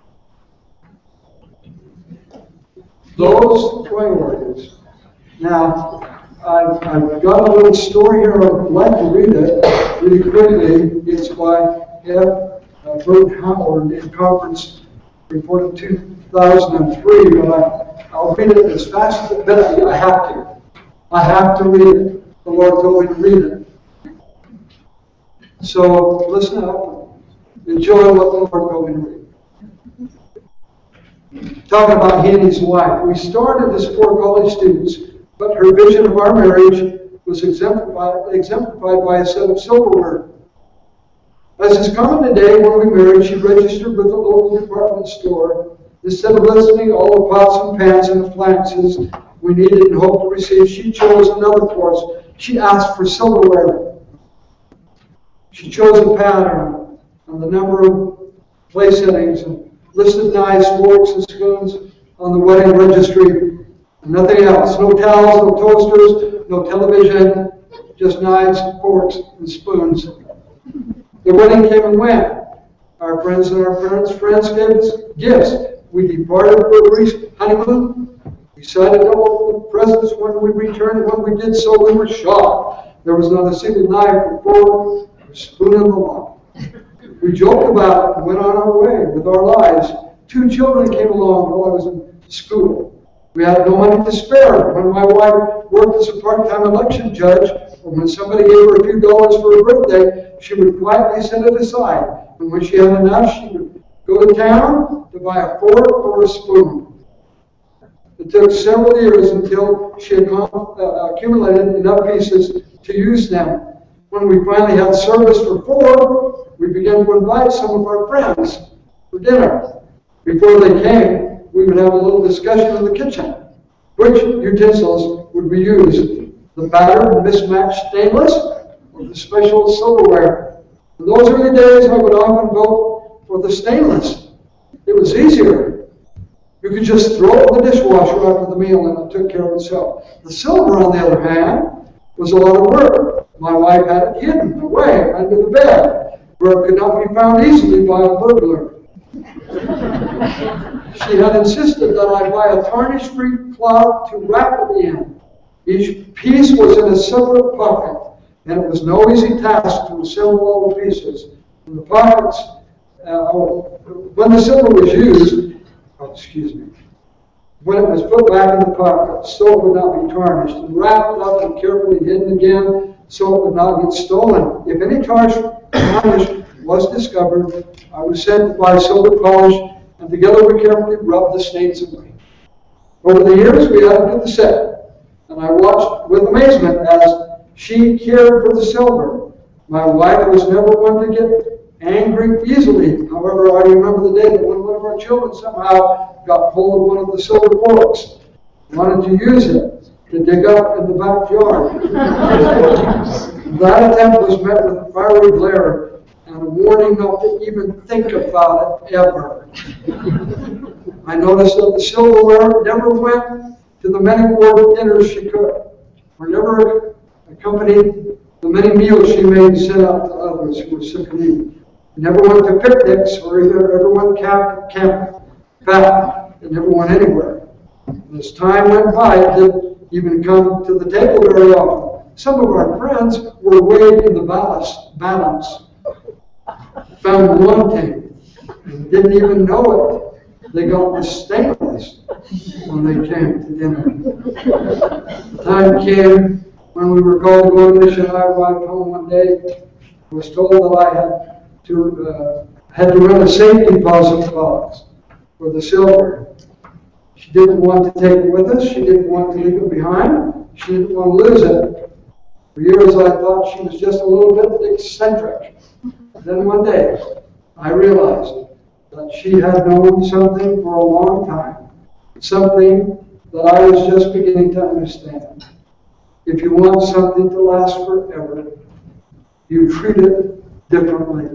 Those priorities. Now, I've got a little story here. I'd like to read it really quickly. It's by Bert Howard in Conference Report of 2003, but I'll read it as fast as I have to. I have to read it. The Lord told me to read it. So listen up. Enjoy what the Lord told me to read. Talking about he and his wife. We started as 4 college students, but her vision of our marriage was exemplified by a set of silverware. As is common today, when we married, she registered with the local department store. Instead of listing all the pots and pans and appliances we needed and hoped to receive, she chose another course. She asked for silverware. She chose a pattern and the number of place settings and listed knives, forks, and spoons on the wedding registry. And nothing else. No towels, no toasters, no television, just knives, forks, and spoons. The wedding came and went. Our friends and our parents' friends gave us gifts. We departed for a brief honeymoon. We decided to open the presents when we returned. When we did so, we were shocked. There was not a single knife or fork or spoon in the lot. We joked about it and went on our way with our lives. 2 children came along while I was in school. We had no money to spare. When my wife worked as a part-time election judge, or when somebody gave her a few dollars for her birthday, she would quietly set it aside. And when she had enough, she would go to town to buy a fork or a spoon. It took several years until she had accumulated enough pieces to use them. When we finally had service for 4, we began to invite some of our friends for dinner. Before they came, we would have a little discussion in the kitchen. Which utensils would we use? The battered and mismatched stainless or the special silverware? In those early days, I would often vote for the stainless. It was easier. You could just throw it in the dishwasher after the meal and it took care of itself. The silver, on the other hand, was a lot of work. My wife had it hidden away under the bed, where it could not be found easily by a burglar. She had insisted that I buy a tarnish-free cloth to wrap it in. Each piece was in a separate pocket, and it was no easy task to assemble all the pieces. In the pockets, when the silver was used, when it was put back in the pocket, so it would not be tarnished, and wrapped up and carefully hidden again, so it would not get stolen. If any tarnish was discovered, I was sent to buy silver polish, and together we carefully rubbed the stains away. Over the years, we added to the set, and I watched with amazement as she cared for the silver. My wife was never one to get angry easily. However, I remember the day that when one of our children somehow got hold of one of the silver forks, wanted to use it to dig up in the backyard. That attempt was met with a fiery glare and a warning not to even think about it ever. I noticed that the silverware never went to the many ward dinners she cooked, or never accompanied the many meals she made and sent out to others who were sick and needy. It never went to picnics or ever went camping. In fact, it never went anywhere. And as time went by, it didn't even come to the table very often. Some of our friends were weighed in the balance, found wanting, and didn't even know it. They got the stainless when they came to dinner. The time came when we were called to go on mission. I arrived home one day. I was told that I had to run a safety deposit box for the silver. She didn't want to take it with us. She didn't want to leave it behind. She didn't want to lose it. For years I thought she was just a little bit eccentric. Then one day I realized that she had known something for a long time, something that I was just beginning to understand. If you want something to last forever, you treat it differently.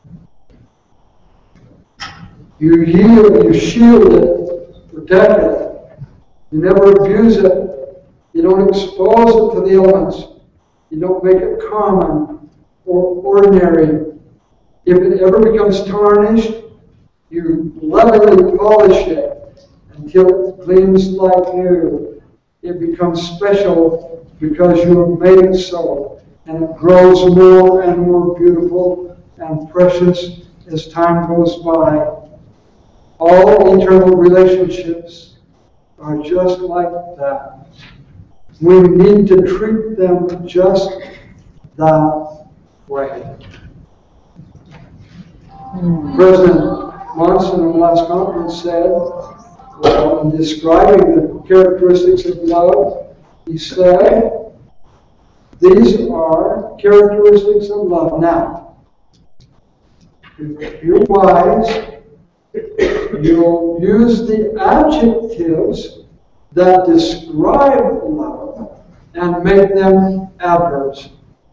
You yield, you shield it, protect it. You never abuse it. You don't expose it to the elements. You don't make it common or ordinary. If it ever becomes tarnished, you lovingly polish it until it gleams like new. It becomes special because you have made it so. And it grows more and more beautiful and precious as time goes by. All eternal relationships are just like that. We need to treat them just that way. President Monson in the last conference said, in describing the characteristics of love, he said, these are characteristics of love. Now, if you're wise, you'll use the adjectives that describe love and make them adverbs.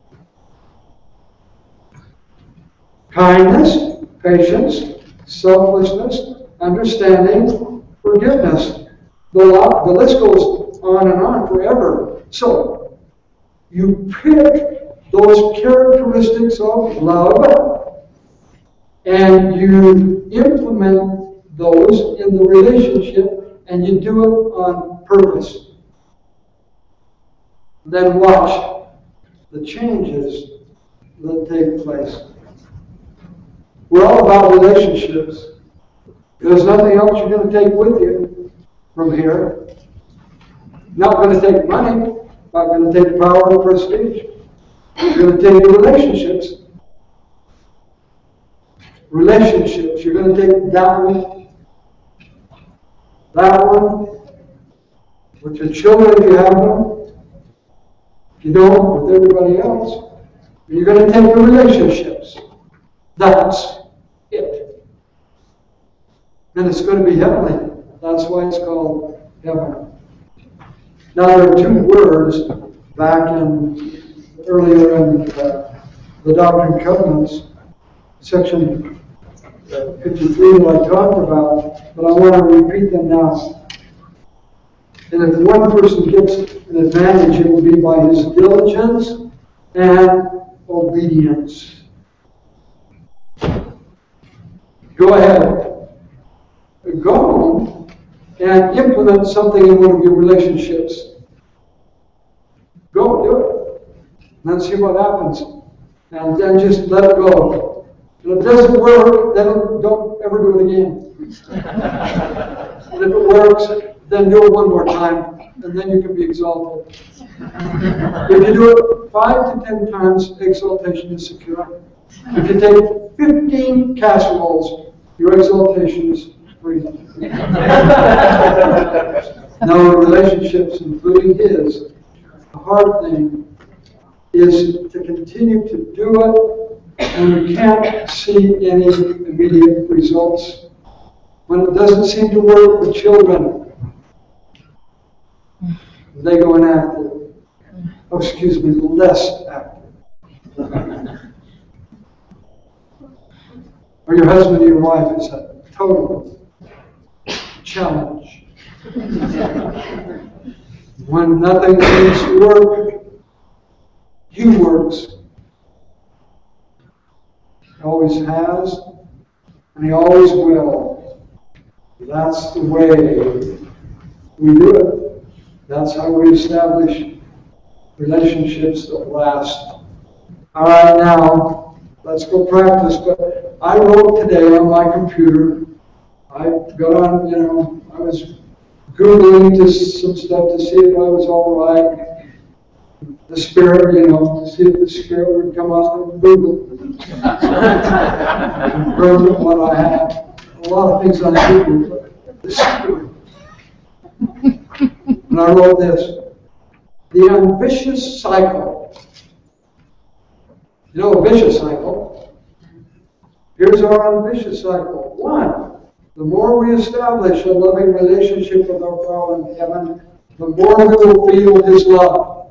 Kindness, patience, selflessness, understanding, forgiveness. The list goes on and on forever. So, you pick those characteristics of love and you implement those in the relationship and you do it on purpose. Then watch the changes that take place. We're all about relationships. There's nothing else you're going to take with you from here. Not going to take money, not going to take power and prestige. You're going to take your relationships. Relationships. You're going to take that one, with your children if you have them. If you don't, with everybody else. You're going to take your relationships. That's it. And it's going to be heavenly. That's why it's called heaven. Now there are two words back in earlier in the Doctrine and Covenants, section 53 that I talked about, but I want to repeat them now. And if one person gets an advantage, it will be by his diligence and obedience. Go ahead. Go home and implement something in one of your relationships. Go do it. And then see what happens. And then just let it go. And if it doesn't work, then don't ever do it again. And if it works, then do it one more time, and then you can be exalted. If you do it 5 to 10 times, exaltation is secure. If you take 15 casseroles, your exaltation is free. Now, relationships, including his, the hard thing is to continue to do it, and we can't see any immediate results. When it doesn't seem to work with children, they go inactive. Oh, excuse me, less active. Or your husband or your wife is a total challenge. When nothing seems to work, he works. He always has, and he always will. That's the way we do it. That's how we establish relationships that last. All right, now, let's go practice. But I wrote today on my computer. I got on, I was Googling some stuff to see if I was all right. The Spirit, to see if the Spirit would come out of Google. Confirm what I had. A lot of things on Google, but the Spirit. And I wrote this. The ambitious cycle. A vicious cycle. Here's our ambitious cycle. 1. The more we establish a loving relationship with our Father in heaven, the more we will feel His love.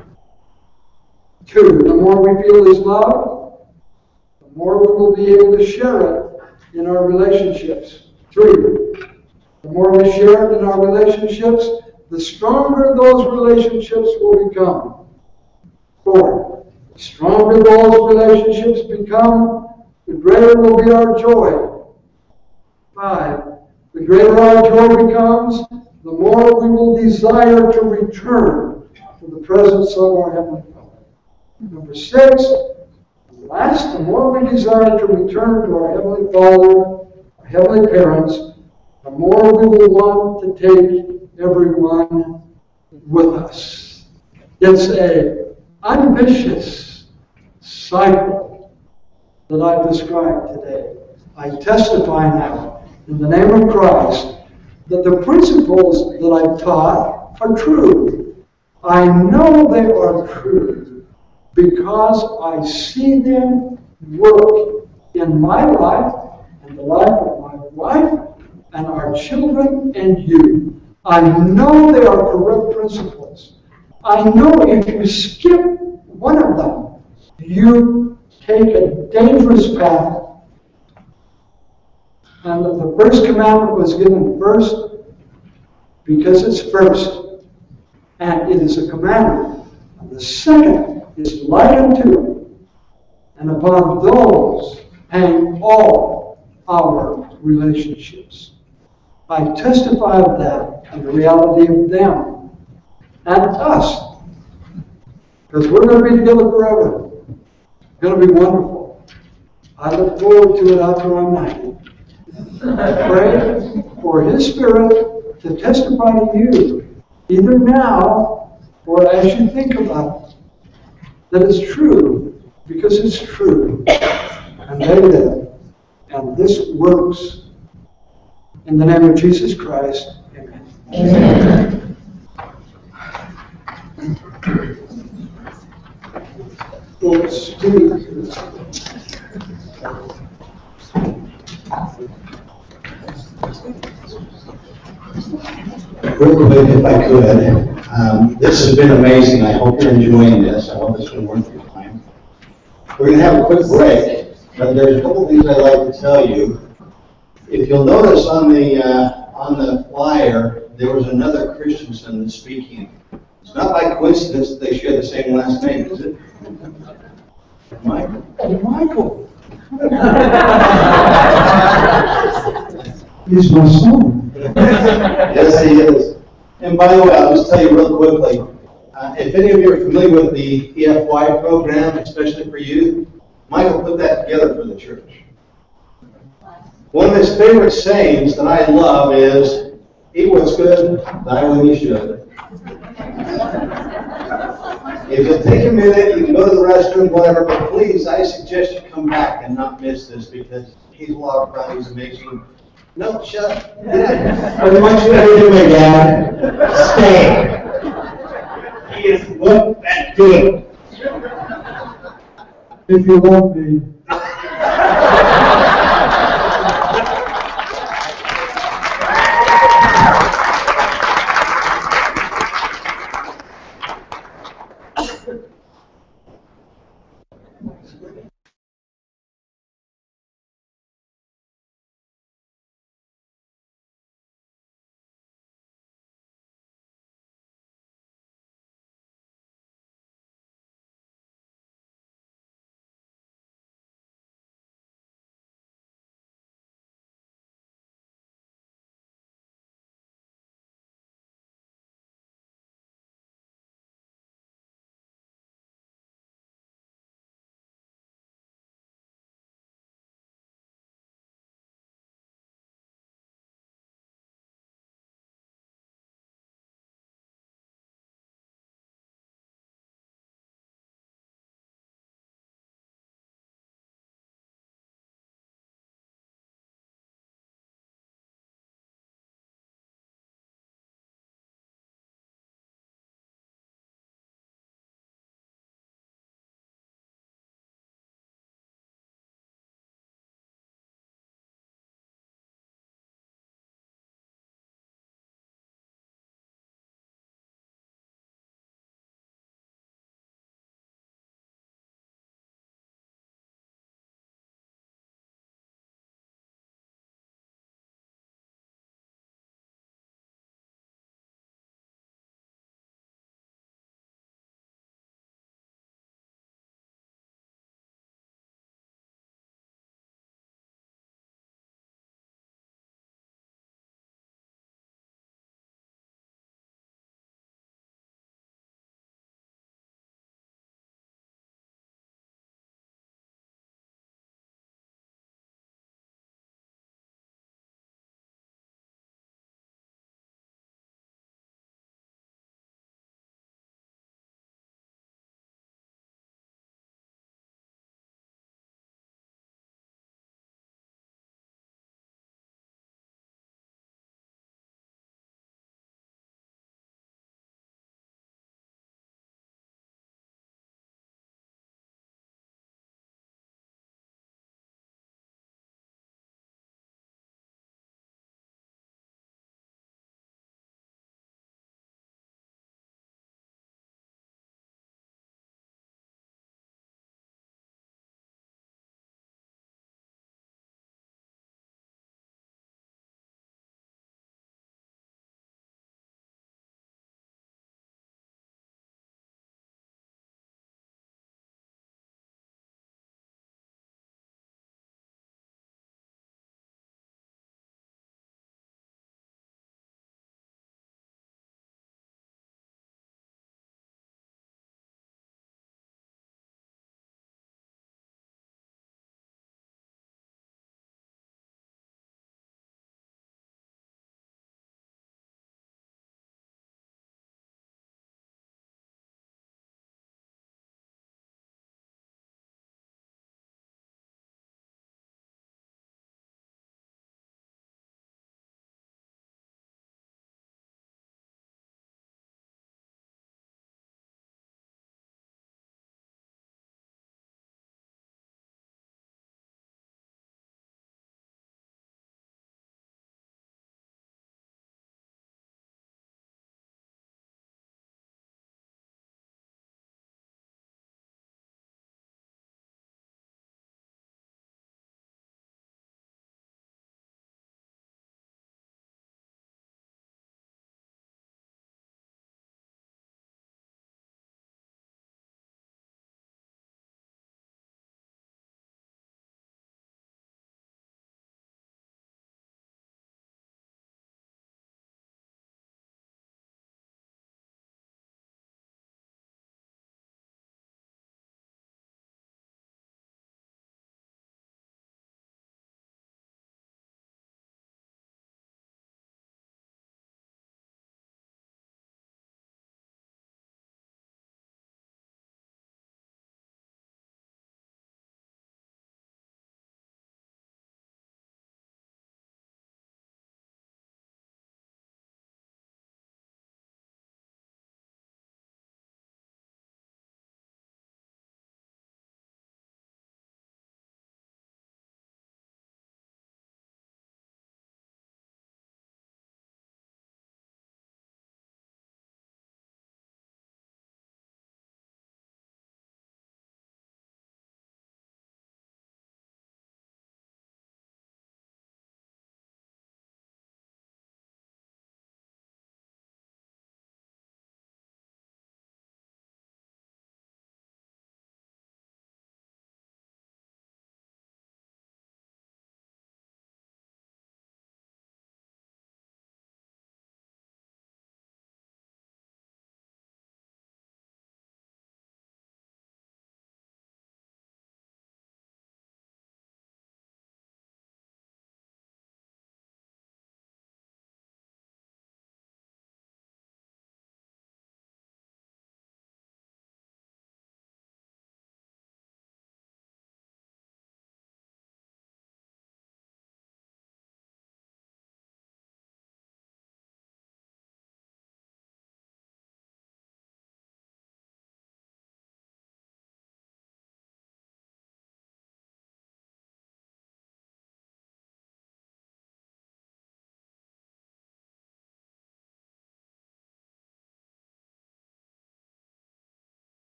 2. The more we feel His love, the more we will be able to share it in our relationships. 3. The more we share it in our relationships, the stronger those relationships will become. 4. The stronger those relationships become, the greater will be our joy. 5. The greater our joy becomes, the more we will desire to return to the presence of our Heavenly Father. Number 6. Last, the more we desire to return to our Heavenly Father, our Heavenly Parents, the more we will want to take everyone with us. It's an ambitious cycle that I've described today. I testify now in the name of Christ that the principles that I've taught are true. I know they are true because I see them work in my life and the life of my wife and our children and you. I know they are correct principles. I know if you skip one of them, you take a dangerous path. And the first commandment was given first because it's first. And it is a commandment. And the second is like unto it. And upon those hang all our relationships. I testify of that and the reality of them and us. Because we're going to be together forever. It's going to be wonderful. I look forward to it after I'm 90. I pray for His Spirit to testify to you, either now or as you think about it, that it's true, because it's true, and they live, and this works. In the name of Jesus Christ, amen. Amen. Well, Steve. Real quick, if I could, this has been amazing. I hope you're enjoying this. I hope it's been worth your time. We're going to have a quick break, but there's a couple things I'd like to tell you. If you'll notice on the flyer, there was another Christensen that's speaking. It's not by coincidence that they share the same last name, is it? Michael. Oh, Michael. He's my son. Yes, he is. And by the way, I'll just tell you real quickly, if any of you are familiar with the EFY program, especially for youth, Michael put that together for the church. One of his favorite sayings that I love is, eat what's good, die when you should. If you'll take a minute, you can go to the restroom, whatever, but please, I suggest you come back and not miss this, because he's a lot of fun, he's amazing. No, shut up. Yeah. What much better do my dad? Stay. He is look that good. If you love me,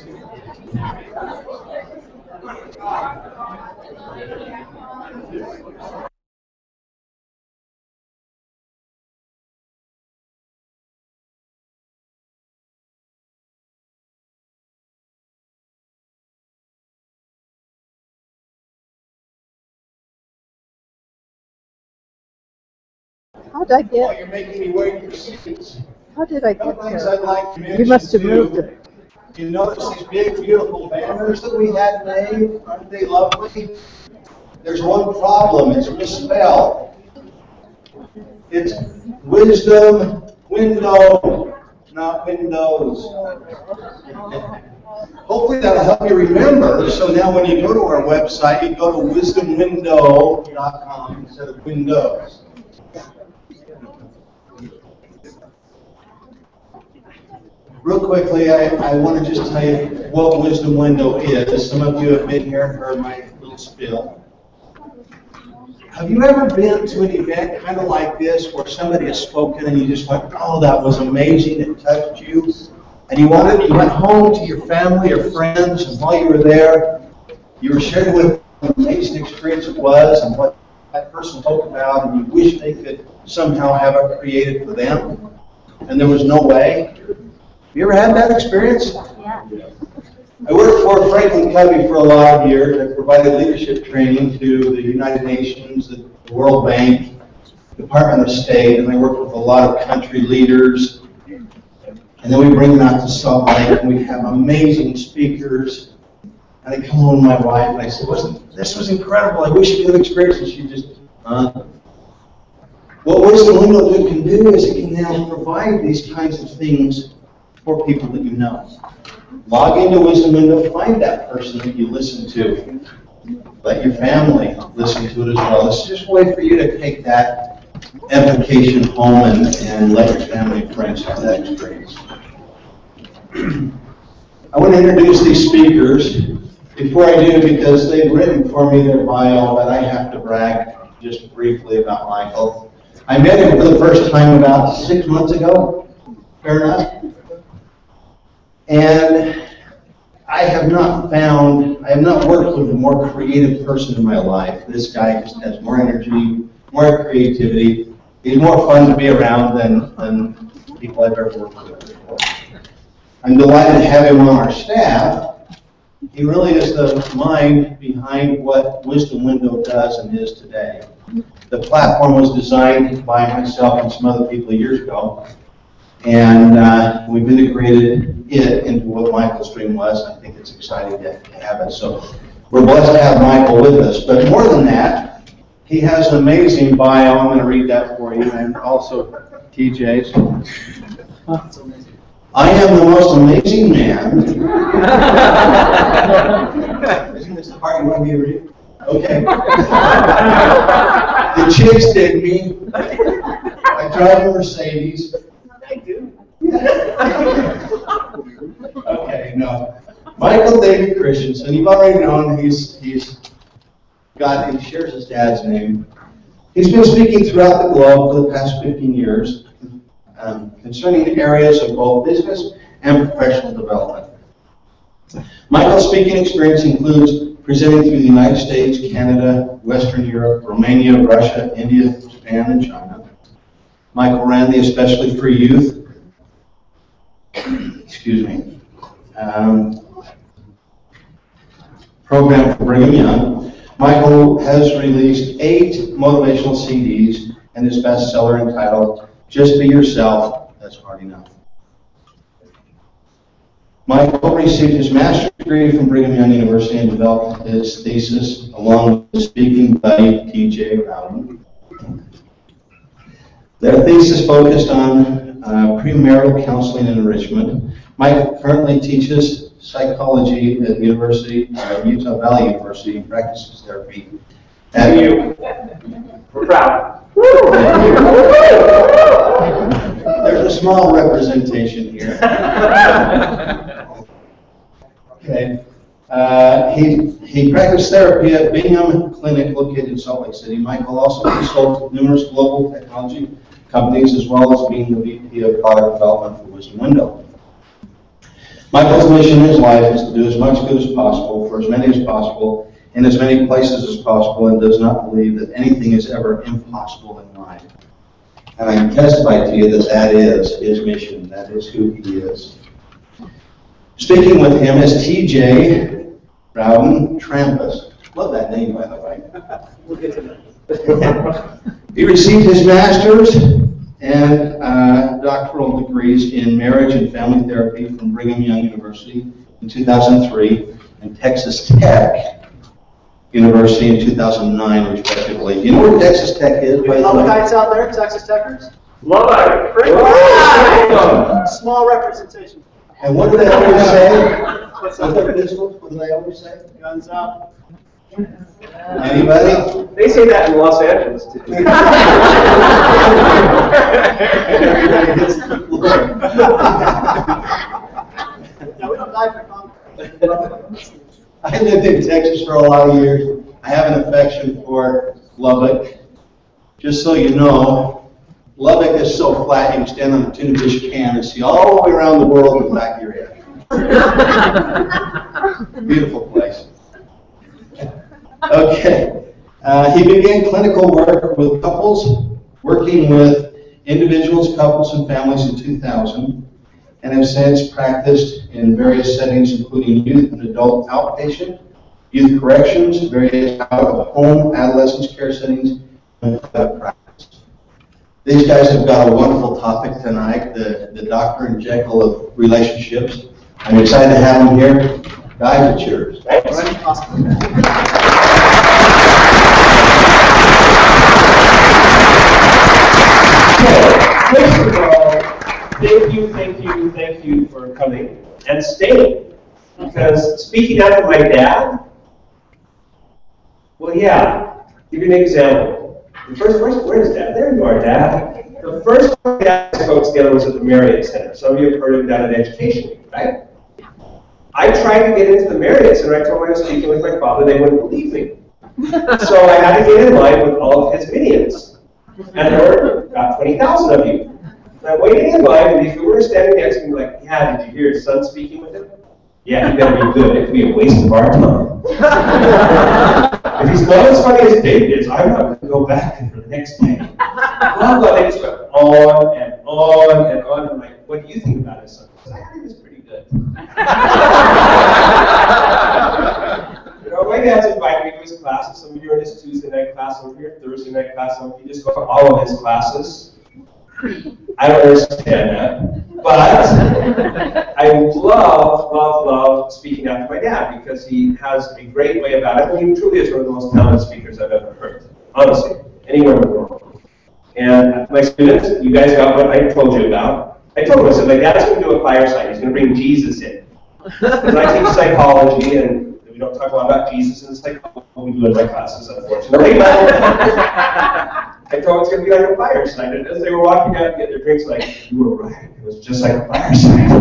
How did I Oh, get, you're making me wait for seats. how did I Couple get things I'd there? like to mention You must have too. moved it. You notice these big, beautiful banners that we had made? Aren't they lovely? There's one problem, it's misspelled. It's wisdom window, not windows. Hopefully that'll help you remember, so now when you go to our website, you go to wisdomwindow.com instead of windows. Real quickly, I want to just tell you what Wisdom Window is. Some of you have been here and heard my little spiel. Have you ever been to an event kind of like this where somebody has spoken and you just went, oh, that was amazing, it touched you? And you went home to your family or friends, and while you were there, you were sharing with them what an amazing experience it was and what that person spoke about, and you wish they could somehow have it created for them, and there was no way? Have you ever had that experience? Yeah. I worked for Franklin Covey for a lot of years. I provided leadership training to the United Nations, the World Bank, Department of State, and I worked with a lot of country leaders. And then we bring them out to Salt Lake, and we have amazing speakers. And I come home to my wife, and I said, this was incredible. I wish you could have experienced it. She just, What Wisdom Window can do is it can now provide these kinds of things for people that you know. Log into Wisdom Window, find that person that you listen to. Let your family listen to it as well. It's just a way for you to take that application home and let your family and friends have that experience. I want to introduce these speakers. Before I do, because they've written for me their bio, but I have to brag just briefly about Michael. I met him for the first time about 6 months ago. Fair enough? And I have not worked with a more creative person in my life. This guy just has more energy, more creativity. He's more fun to be around than people I've ever worked with before. I'm delighted to have him on our staff. He really is the mind behind what Wisdom Window does and is today. The platform was designed by myself and some other people years ago. And we've integrated it into what Michael's dream was. I think it's exciting to have it. So we're blessed to have Michael with us. But more than that, he has an amazing bio. I'm going to read that for you, and also TJ's. I am the most amazing man. Isn't this the part you want me to read? Okay. The chicks dig me. I drive a Mercedes. I do. Okay, no. Michael David Christensen, you've already known he shares his dad's name. He's been speaking throughout the globe for the past 15 years concerning areas of both business and professional development. Michael's speaking experience includes presenting through the United States, Canada, Western Europe, Romania, Russia, India, Japan, and China. Michael ran the Especially for Youth, program for Brigham Young. Michael has released 8 motivational CDs and his bestseller entitled, Just Be Yourself, That's Hard Enough. Michael received his master's degree from Brigham Young University and developed his thesis along with his speaking buddy, T.J. Rowden. Their thesis focused on premarital counseling and enrichment. Michael currently teaches psychology at Utah Valley University and practices therapy at U. We're proud. There's a small representation here. Okay. He practiced therapy at Brigham Clinic located in Salt Lake City. Michael also consulted with numerous global technology companies as well as being the VP of Product Development for Wisdom Window. Michael's mission in his life is to do as much good as possible for as many as possible in as many places as possible, and does not believe that anything is ever impossible in life. And I can testify to you that that is his mission. That is who he is. Speaking with him is T.J. Rowden Trampus. Love that name, by the way. We'll get to that. He received his master's and doctoral degrees in marriage and family therapy from Brigham Young University in 2003 and Texas Tech University in 2009, respectively. You know where Texas Tech is, by the way? Guys out there, Texas Techers? Love it. Small representation. And what do they always say? What's their pistols? What do they always say? Guns up. Anybody? They say that in Los Angeles too. Yeah, we don't die for Congress. I lived in Texas for a lot of years. I have an affection for Lubbock. Just so you know, Lubbock is so flat you can stand on a tuna fish can and see all the way around the world in the back of your head. Beautiful place. Okay. He began clinical work with couples, working with individuals, couples, and families in 2000, and have since practiced in various settings, including youth and adult outpatient, youth corrections, various out-of-home adolescents care settings, and practice. These guys have got a wonderful topic tonight, the Dr. and Jekyll of relationships. I'm excited to have them here. Guys, it's yours. First of all, thank you for coming and staying. Because speaking out of my dad, well, yeah, give you an example. The first, where's Dad? There you are, Dad. The first time my dad spoke together was at the Marriott Center. Some of you have heard of Doctorate of Education, right? I tried to get into the Marriott Center. I told him I was speaking with my father. They wouldn't believe me. So I had to get in line with all of his minions. And there were about 20,000 of you. And I'm waiting in line, and if you were standing next to me, like, yeah, did you hear his son speaking with him? Yeah, he better be good. It could be a waste of our time. If he's not as funny as David is, I'm not going to go back there the next day. Well, they just went on and on and on. I'm like, what do you think about his son? I said, I think it's pretty good. You know, my dad's invited me to his classes. Some of you are in his Tuesday night class, some of you are Thursday night class, some of you just go to all of his classes. I don't understand that. But I love speaking out to my dad because he has a great way about it. He truly is one of the most talented speakers I've ever heard, honestly, anywhere in the world. And my students, you guys got what I told you about. I told them, I said, my dad's going to do a fireside. He's going to bring Jesus in. Because I teach psychology, and we don't talk a lot about Jesus in psychology. We do in my classes, unfortunately. I told it's going to be like a fireside. And as they were walking out to get their drinks, like, you were right. It was just like a fireside.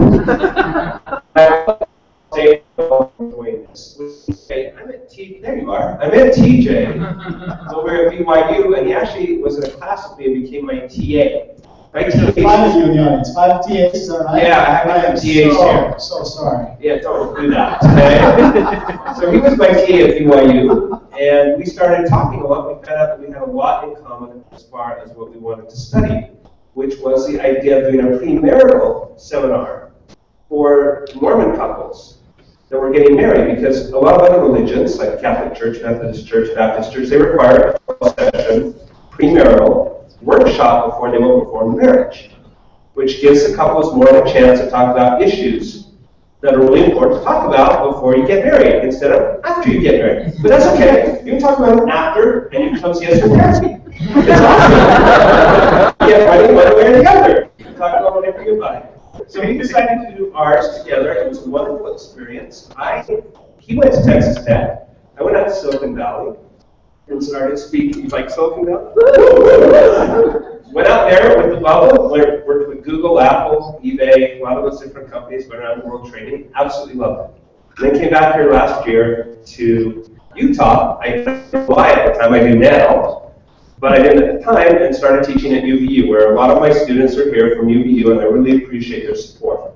I'm at there you are. I'm at TJ over at BYU, and he actually was in a class with me and became my TA. Right? So 5 of you in the audience, 5 TAs, is that right? Yeah, I have TAs here. So sorry. Yeah, don't do that. Okay? So he was my TA at BYU, and we started talking a lot. We found out that we had a lot in common as far as what we wanted to study, which was the idea of doing a premarital seminar for Mormon couples that were getting married, because a lot of other religions, like Catholic Church, Methodist Church, Baptist Church, they require a 12-session premarital workshop before they will perform marriage, which gives the couples more of a chance to talk about issues that are really important to talk about before you get married, instead of after you get married. But that's okay. You can talk about it after, and you can come see us for therapy. It's awesome. You get money one way or the other. You can talk about whatever you buy. So we decided to do ours together. It was a wonderful experience. He went to Texas Tech. I went out to Silicon Valley and started speaking. You like Silicon Valley? Went out there with the bubble, worked with Google, Apple, eBay, a lot of those different companies, went around the world training. Absolutely loved it. And then came back here last year to Utah. I didn't fly at the time, I do now. But I didn't at the time, and started teaching at UVU, where a lot of my students are here from UVU, and I really appreciate their support.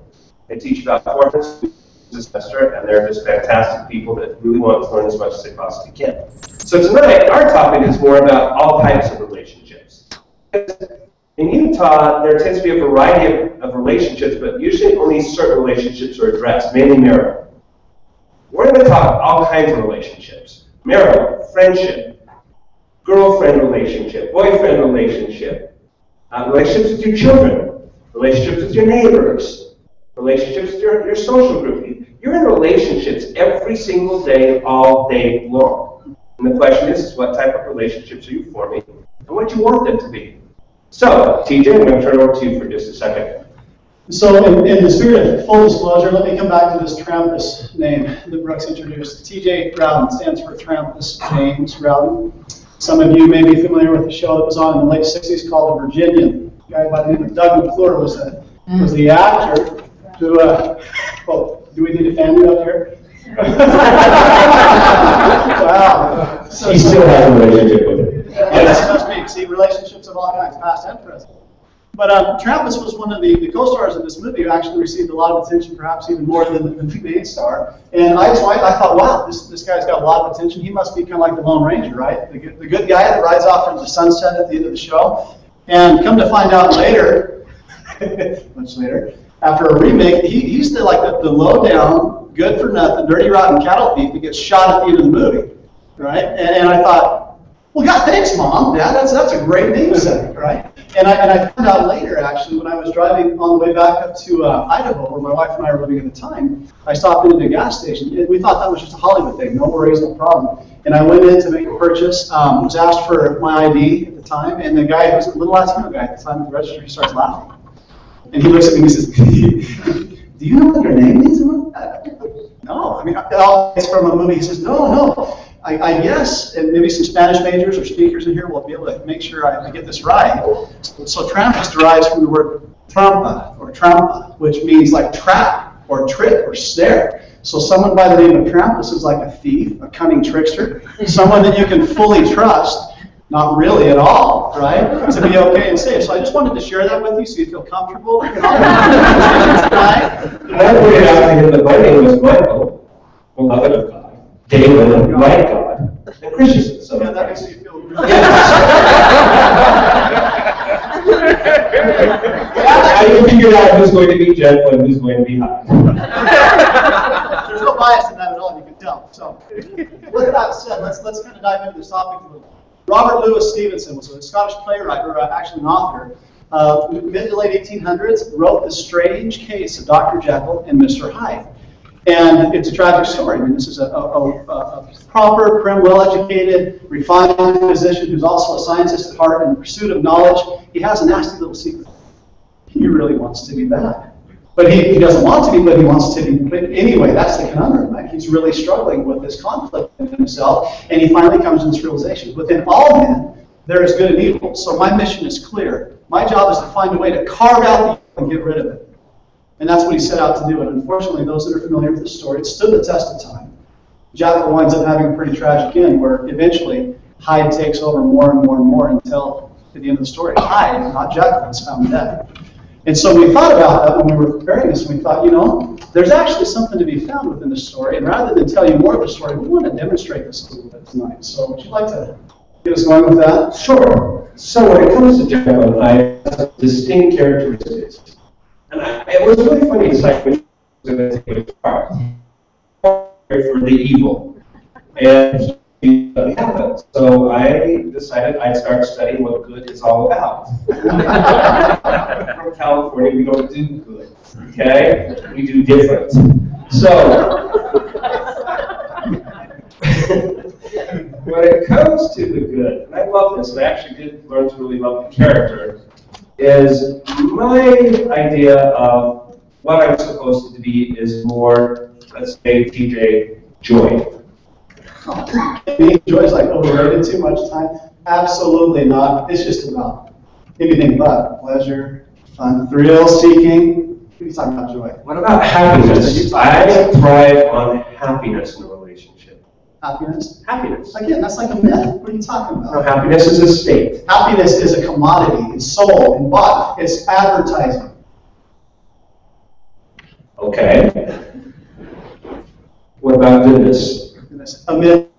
They teach about 400 students a semester, and they're just fantastic people that really want to learn as much as they possibly can. So tonight, our topic is more about all types of relationships. In Utah, there tends to be a variety of relationships, but usually only certain relationships are addressed, mainly marital. We're going to talk all kinds of relationships. Marital, friendship, girlfriend relationship, boyfriend relationship, relationships with your children, relationships with your neighbors, relationships with your social group. You're in relationships every single day, all day long. And the question is what type of relationships are you forming and what you want them to be? So, TJ, I'm going to turn it over to you for just a second. So in the spirit of full disclosure, let me come back to this Trampus name that Brooks introduced. TJ Rowden stands for Trampus James Rowden. Some of you may be familiar with the show that was on in the late 60s called The Virginian. A guy by the name of Doug McClure was the actor who, well, do we need a family up here? Wow. So, He still has a relationship with it. Yes, must be. See, relationships of all kinds, past and present. But Trampus was one of the co-stars of this movie who actually received a lot of attention, perhaps even more than the main star. And I thought, wow, this guy's got a lot of attention. He must be kind of like the Lone Ranger, right? The good guy that rides off into the sunset at the end of the show. And come to find out later, much later, after a remake, he's the low-down, good-for-nothing, dirty, rotten cattle thief that gets shot at the end of the movie, right? And I thought, well, God, thanks, Mom, Dad. That's a great namesake, right? And I found out later, actually, when I was driving on the way back up to Idaho, where my wife and I were living at the time, I stopped into a gas station. We thought that was just a Hollywood thing, no worries, no problem. And I went in to make a purchase, was asked for my ID at the time, and the guy who was a little Latino guy at the time at the register, he starts laughing. And he looks at me and he says, do you know what your name is? No, I mean, it's from a movie. He says, no. I guess, and maybe some Spanish majors or speakers in here will be able to make sure I get this right. So Trampus derives from the word trampa, or trampa, which means like trap, or trick, or snare. So someone by the name of Trampus is like a thief, a cunning trickster, someone that you can fully trust, not really at all, right, to be okay and safe. So I just wanted to share that with you so you feel comfortable. I pointed out to him that my name was Michael, beloved of God. David, right God, and Christensen. So yeah, that makes you feel good. Now you figured out who's going to be gentle and who's going to be hot. There's no bias in that at all, you can tell. So, with that said, let's kind of dive into this topic a little bit. Robert Louis Stevenson was a Scottish playwright, or actually an author. Mid to late 1800s, wrote The Strange Case of Dr. Jekyll and Mr. Hyde. And it's a tragic story. I mean, this is a proper, prim, well-educated, refined physician who's also a scientist at heart in pursuit of knowledge. He has a nasty little secret. He really wants to be bad. But he doesn't want to be, but he wants to be. But anyway, that's the conundrum, right? He's really struggling with this conflict in himself, and he finally comes to this realization. Within all men, there is good and evil. So my mission is clear. My job is to find a way to carve out the evil and get rid of it. And that's what he set out to do. And unfortunately, those that are familiar with the story, it stood the test of time. Jekyll winds up having a pretty tragic end, where eventually Hyde takes over more and more and more until, at the end of the story, Hyde, not Jekyll, is found dead. And so we thought about that when we were preparing this, and we thought, you know, there's actually something to be found within the story. And rather than tell you more of the story, we want to demonstrate this a little bit tonight. So would you like to get us going with that? Sure. So when it comes to Jekyll and Hyde, distinct characteristics. And it was really funny, it's like when he was going to take it apart for the evil. And he happened. So I decided I'd start studying what good is all about. From California, we don't do good. Okay? We do different. So when it comes to the good, and I love this, and I actually did learn to really love the character, is my idea of what I'm supposed to be is more, let's say, TJ, joy. Joy is like overrated too much time. Absolutely not. It's just about anything but pleasure, fun, thrill seeking. What are you talking about, joy? What about happiness? I thrive on happiness in a relationship. Happiness? Happiness. Again, that's like a myth. What are you talking about? No, happiness is a state. Happiness is a commodity. It's sold and bought. It's advertising. Okay. What about goodness? A myth.